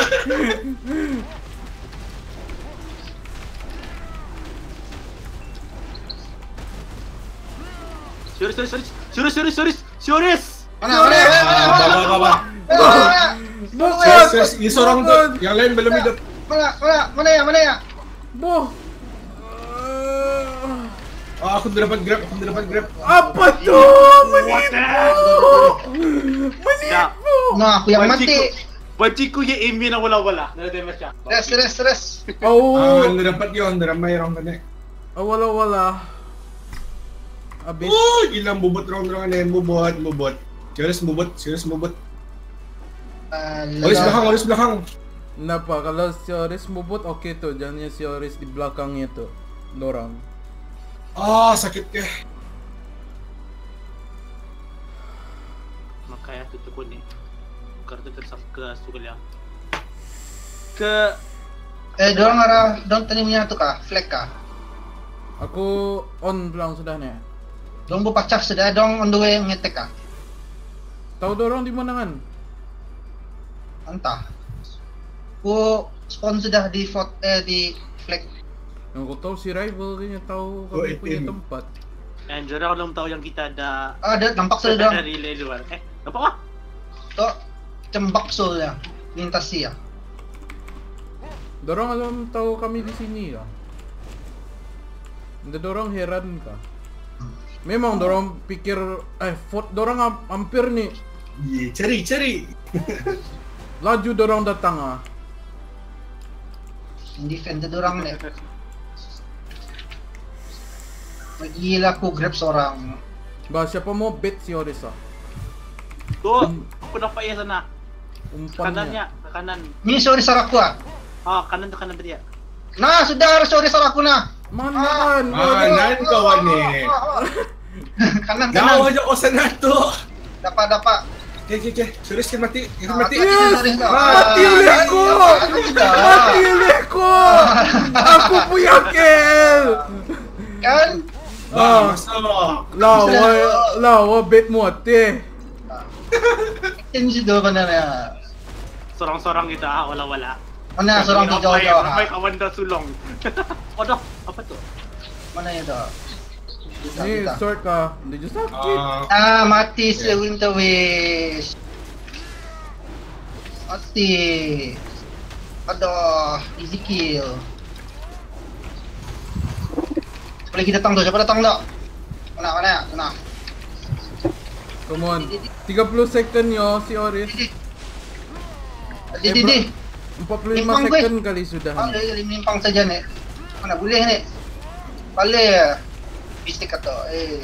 Syuris, syuris, syuris, syuris, syuris, syuris, syuris. Mana mana mana mana baba baba. mana Bukot. Serius, ini seorang tuh, yang lain belum hidup. mana mana mana ya mana ya Boh. Oh, aku udah dapat grab, aku udah dapat grab. Apa tuh? Menipu. Menipu. nah aku yang mati Banciku ya aimnya na wala-wala. Nara-damage siya. stress stress stress Oh. Ah, udah dapat yun, udah ramai orang tadi. Ah, wala-wala. Abis. Oh, gila bubut orang-orang ini, bubut, bubut. Serius bubut, serius bubut. Oris belakang, Oris belakang. Kenapa? Kalau si Oris mubut, oke tuh. Jangan si Oris di belakangnya tuh. Dorang. Ah, sakit ke. Makaya tutup ko ni. Kartu tersap ke sugal ya. Ke eh dorang arah dorang tadi punya tu kah flag kah Aku on lang sudah nih. dorang bu pacah sudah dorang on the way ngetek kah Tahu dorang di mana kan? entah bu spawn sudah di fort eh di flag Yang aku tahu si rival kayaknya tahu Oh, kami punya itim. tempat. and jora belum tahu yang kita ada ah ada nampak sudah dorang dari luar. Eh, nampak ah? tu cembak sudah lintas ya Dorang alam tahu kami di sini ya. Hindi dorang heran ka. Memang dorang pikir eh fort dorang am- hampir nih. Iya, cari, cari. Laju dorang datang ah. defend tu dorang ni gila aku grab seorang Ba siapa mau bet si Oris ah? Tuh, aku nampak ya sana. Umpannya. Kanannya, ke kanan. ini sorry saraku ah Ah, kanan tu kanan tadi ya. nah sudah sorry saraku nah Mana Ah. kan? Manan kawan ni. kanan Jauh kanan aja kau sana tu. dapat dapat Oke, oke, oke. Serius kan mati, kan Ah, mati. mati. Yes! Ah, Mati olehku! sudah. Mati olehku! Aku punya kill! kan Ah, Ah, masuk. lah, wa- lah, wa bet mati. ini sudah benar ya Sorang-sorang kita ah, wala-wala. mana seorang tu jauh-jauh Ramai ah. kawan dah sulong. Waduh, apa tu? mana ya dah Ni short ka, hindi just sakit. Ah, ah mati si Winter Wish mati aduh easy kill siapa lagi datang tu siapa datang tu mana mana mana Come on. tiga puluh second yo si Oris. di di di empat puluh lima Limpang, gue. second kali sudah. ah dia menimpang saja ni mana boleh ni balik bistik atau eh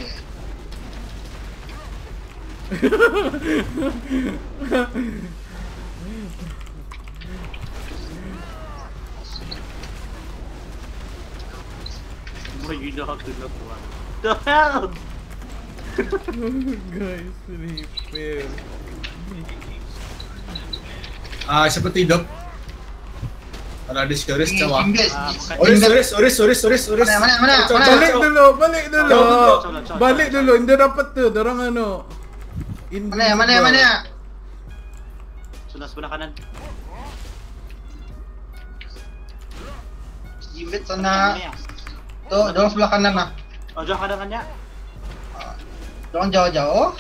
Boy, you know how to look one. The hell? Guys, repair. ah, siapa tu hidup? Kalau ada si Oris, cawa. Inggris Ah, bukan. Oris, Oris, Oris, Oris, Oris, Oris. Mana, mana, mana, Caw, mana? caw, Balik caw. dulu, balik dulu. Jauh dulu. Jauh, jauh, Balik jauh. dulu, hindi dapat tuh. Dorang ano. mana ya mana ya mana ya Sudah sebelah kanan. Jimbit Mana sana ya? tuh dorong sebelah kanan lah Oh, jauh kanan kan ya? dorong jauh-jauh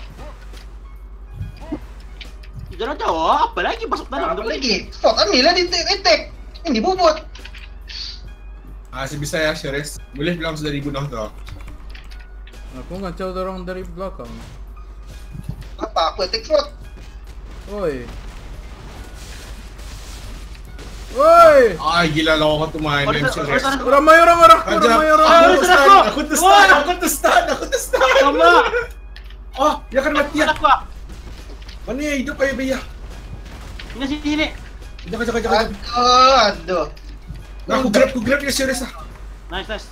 Jangan jauh, apa lagi masuk dalam? apa lagi spot ambil lah di attack ini bubut Ah, si bisa ya, si Oris. Boleh bilang sudah dibunuh tu. Aku ngacau dorang dari belakang. apa aku attack spot Oi. Oi. Ah, gila lah aku tu main Oris, M C Oris, Oris. Oris. Ramai orang orang aku, Ajak. ramai orang. Aku Oris, tu stun, aku. aku tu stun, aku tu stun, aku tu stun. Sama. Oh, dia akan mati ya. Aku ah. Mana yang hidup ayah bayar? Ini sini sini. Jangan, jangan, jangan. aduh aduh Nah, aku grab, aku grab dia si Oris lah. Nice, nice.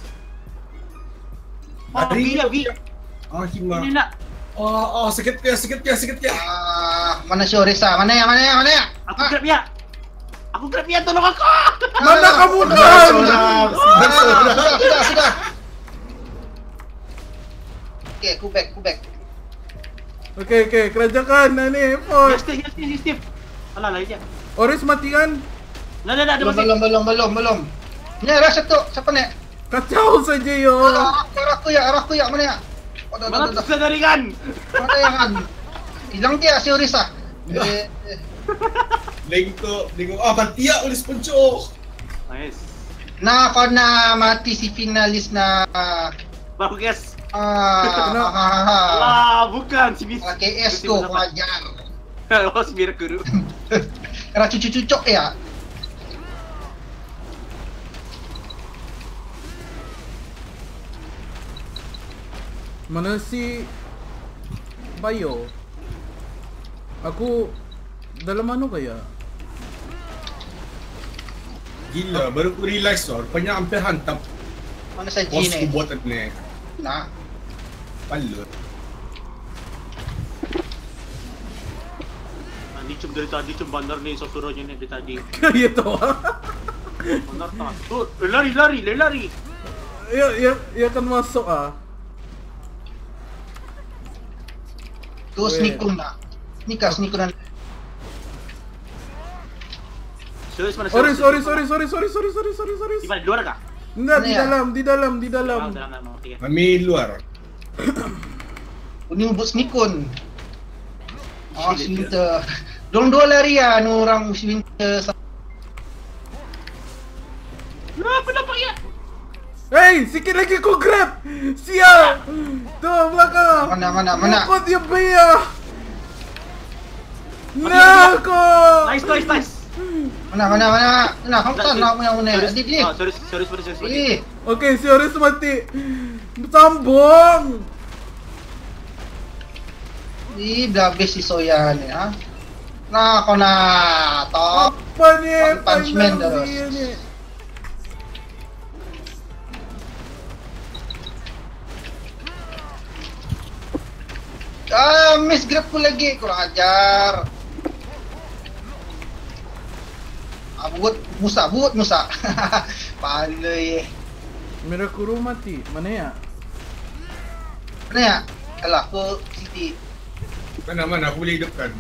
Oh, Lari. V ya, V. Ah, hima. Ini nak. Oh, oh, sakit ya, sakit ya, sakit ya. ah mana si Orisa mana ya mana ya mana ya Aku ah, grab ya. Aku Aku grab dia, tolong aku! Mana kamu Sudah, kan? sudah, Ah, sudah, sudah. sudah, sudah, sudah. Okay, aku back, aku back. Okey, okey, kerjakan nah, ni, Ya, effort. Steve, ya, Steve, ya, Steve. Alah, lari dia. Oris mati kan? Nah, nah, nah, ada Belum, masih. belum, belum, belum, belum. Ni arah satu, siapa ni? Kacau saja yo. Arah arahku ya, arahku ya, mana ya? Oh, dah, dah, Mana dah, dah. bisa dari kan? Mana yang kan? Hilang dia si Oris ah. Eh, eh. Lengko, lengko. Ah, Matia ulis pencok. Nice. Na kau na mati si finalis na Baru guys. ah, Kena. ah, ah, ah. Alah, bukan si Bis. Orang K S tu pengajar. Oh, si Mirakuru. Kena cucuk-cucuk ya. Mana si Bayo? Aku dalam mana kaya? Gila, baru aku realise tau. Rupanya hampir hantam Mana saya G bos ni? ku buat ni. Nah, Pala. Nanti cum dari tadi cum bandar nih sosuronya nih dari tadi. Kaya tu. Bandar tak. Tuh, lari lari lari lari. Ya, ya, ya akan masuk ah. tu snikun na. Snikas snikunan. Serius mana? Oris, Oris, Oris, Oris, Oris, Oris, Oris, Oris, Oris. Di mana? Di luar kah? Enggak, Mana di ya? dalam, di dalam, di Oh, dalam. dalam dalam. Oke. Kami luar. Uni ubut snikun. Ah, si Winter. Dong dua lari ya, nu orang si Winter. Kenapa dapat ya? Hey, sikit lagi ku grab. Sial. Tu belakang. Mana, mana, mana? Kau dia bayar. Nah, kau. Nice nice nice. Mana, mana, mana? Mana, kamu tak nak punya mana? Adik ni. Oh, sorry sorry sorry sorry. sorry. Eh, Okey, si Oris mati. Sambung. Ih, dah habis si Soya ni, ha? Nah, kau nak top. Apa ni? One Punch Man Final terus. dia ni. Ah, miss grab ku lagi. Kurang ajar. Ah, buat Musa, buat Musa. Pandai. Mirakuru mati. Mana ya? Mana ya? Alah, aku City. Mana-mana aku boleh hidupkan.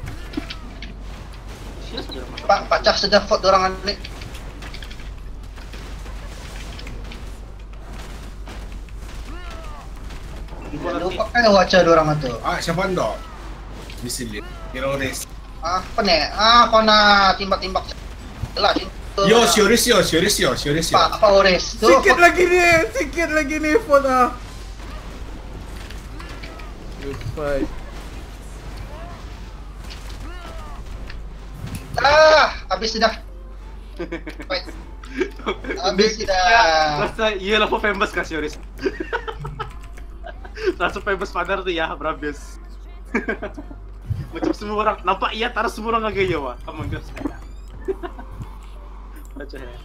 Serius ada orang masuk. Pak, pacah sudah fort orang ni. Jangan lupa kan wajah orang tu. Ah, siapa anda? Misilin. Teroris. Ah, apa ni? Ah, kau nak timbak-timbak. Lah, Yo, Sioris yo, Sioris yo, Sioris yo. Pak, apa Ores? Tu, Sikit lagi ni, sikit lagi ni effort ah. Good fight. Ah, habis sudah. Fight. Habis sudah. Rasa iya lah famous kan Sioris. Langsung famous padar tuh ya, berabis. Macam semua orang nampak iya, taruh semua orang agak iya wah. Kamu enggak saya. Baca ya.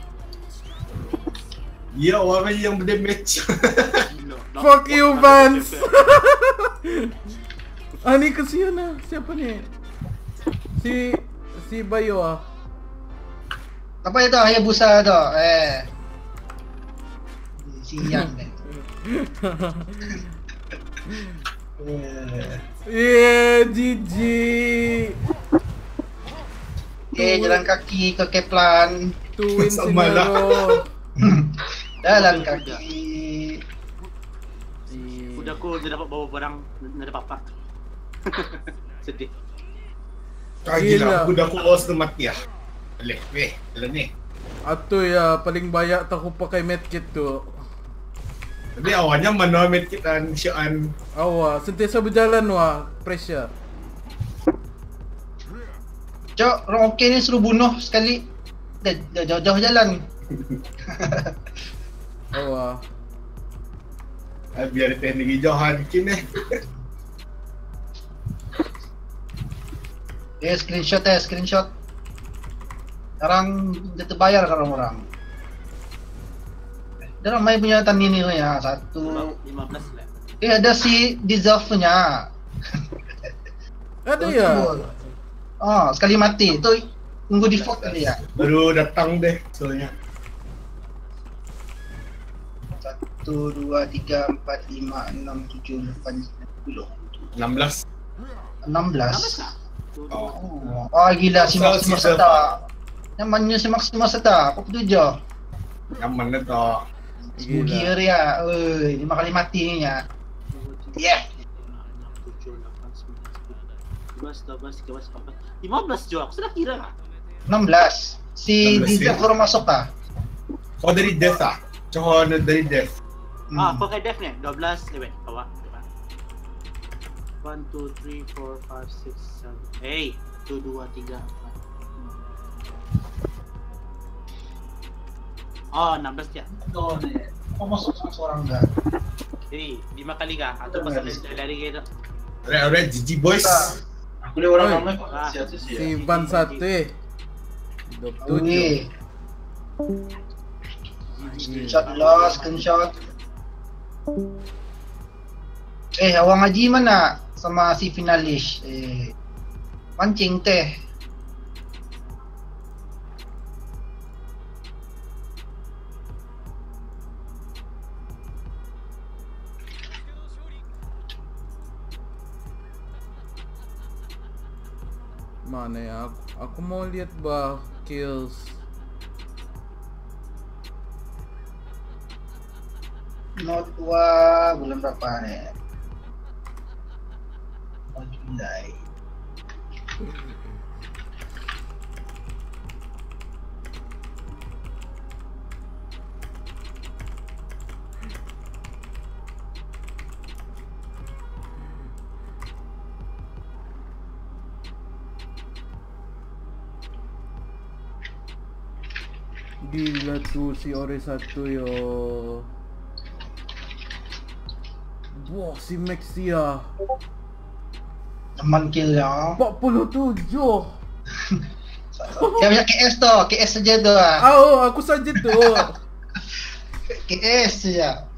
Ya, orang yang berdamage. Gila. Fuck you, Vance. Ah, ni kesian lah. Siapa ni? Si si Bayo ah. Apa itu Hayabusa tu? Eh. Siang ni. Eh. Yeah, G G. Okay, jalan kaki ke Keplan. Two wins in a Sama lah. row. Jalan kaki. Udah aku udah dapat bawa barang, nggak ada apa-apa. Sedih. Ah, Gila. gila, aku dah aku os tu mati ah. Boleh, weh, dalam ni. Ato ya paling banyak tak aku pakai medkit tu. Tapi awalnya mana medkit dan syaan. Awa, sentiasa berjalan wah, pressure. Cok, orang okey ni suruh bunuh sekali. Dah dah jauh-jauh jalan. Awa. Ah, biar teknik jauhan kini. Eh, screenshot eh, screenshot. Sekarang dia terbayar kan orang-orang. Dia ramai punya tani ni ya, satu. lima belas lah. Eh, ada si deserve-nya. Ada ya? Ah, sekali mati. Tu Tunggu default kali ya. Baru datang deh soalnya. Satu, dua, tiga, empat, lima, enam, tujuh, delapan, sembilan, sepuluh. enam belas. enam Kenapa belas. kah? Oh. Oh, oh gila si Asal Maximus sisa. Seta. Namanya si Maximus Seta. Apa tujuh? Nyaman na to. Bugi area. Oi, lima kali mati ni ya. Yeah. lima belas jo, aku sudah kira lah. enam belas. Si enam belas Dizak ya. baru masuk ah. Kau dari death ah? Cuma na dari death. Ah, Hmm. kau kay Def ni, dua belas, eh wait, bawah, diba? one, two, three, four, five, six, seven, hey, two, two, three, four. Oh, enam belas dia. Oh, ni. Kau masuk sama seorang dah. Hey, lima kali kah? Atau pasal dari gitu. Alright, alright, G G boys. Aku lihat orang Oi. ramai kok. Ah. Si Van satu eh. dua puluh tujuh. Ui. Screenshot dulu, screenshot. Eh, awang Haji mana sama si finalis? Eh, mancing teh. Mana ya? Aku, aku mau lihat bah kills. Note dua bulan berapa nih? Oh, Julai. Gila tuh si Ore satu yo. Wah si Maxia Teman kill ya. empat puluh tujuh. Dia punya K S tuh, K S saja tuh. ah. Oh aku saja tuh. K S saja.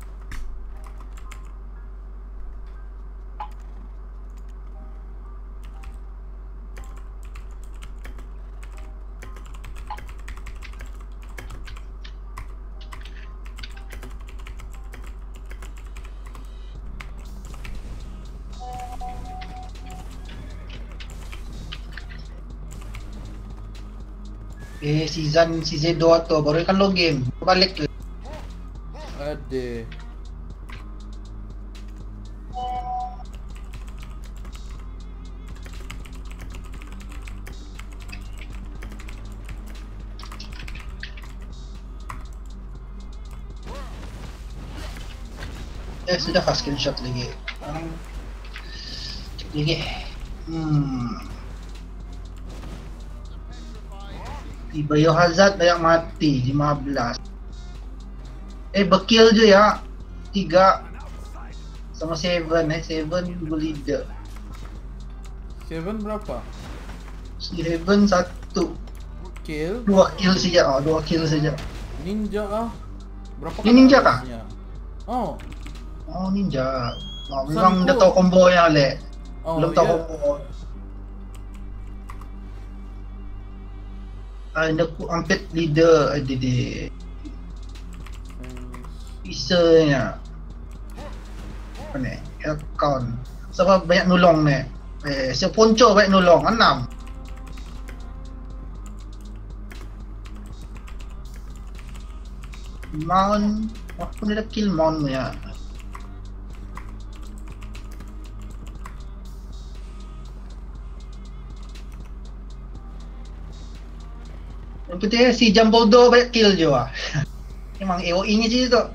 Eh, season season dua tuh baru kan lo game. Balik tuh. Ade. Eh, sudah kah screenshot lagi. Sekarang cek lagi. Hmm. Di Biohazard banyak mati, lima belas. Eh, berkill je ya. tiga sama Seven eh, Seven leader. Seven berapa? Seven satu. Kill? Dua kill saja, oh, dua kill saja. Ninja ah? Berapa Ini ninja kah? atasnya? Oh. Oh, ninja. Oh, memang Sanku. dah tahu combo yang le. Oh, Belum tahu ya. combo. Ah, dia ku ampet leader ada di pisanya. Apa ni? Account. Sebab banyak nolong ni. Eh, si Ponco banyak nolong, enam. Mount, aku ni dah kill Mount ya. Yang penting si Jumboldo banyak kill je lah. Memang A O E nya je tu.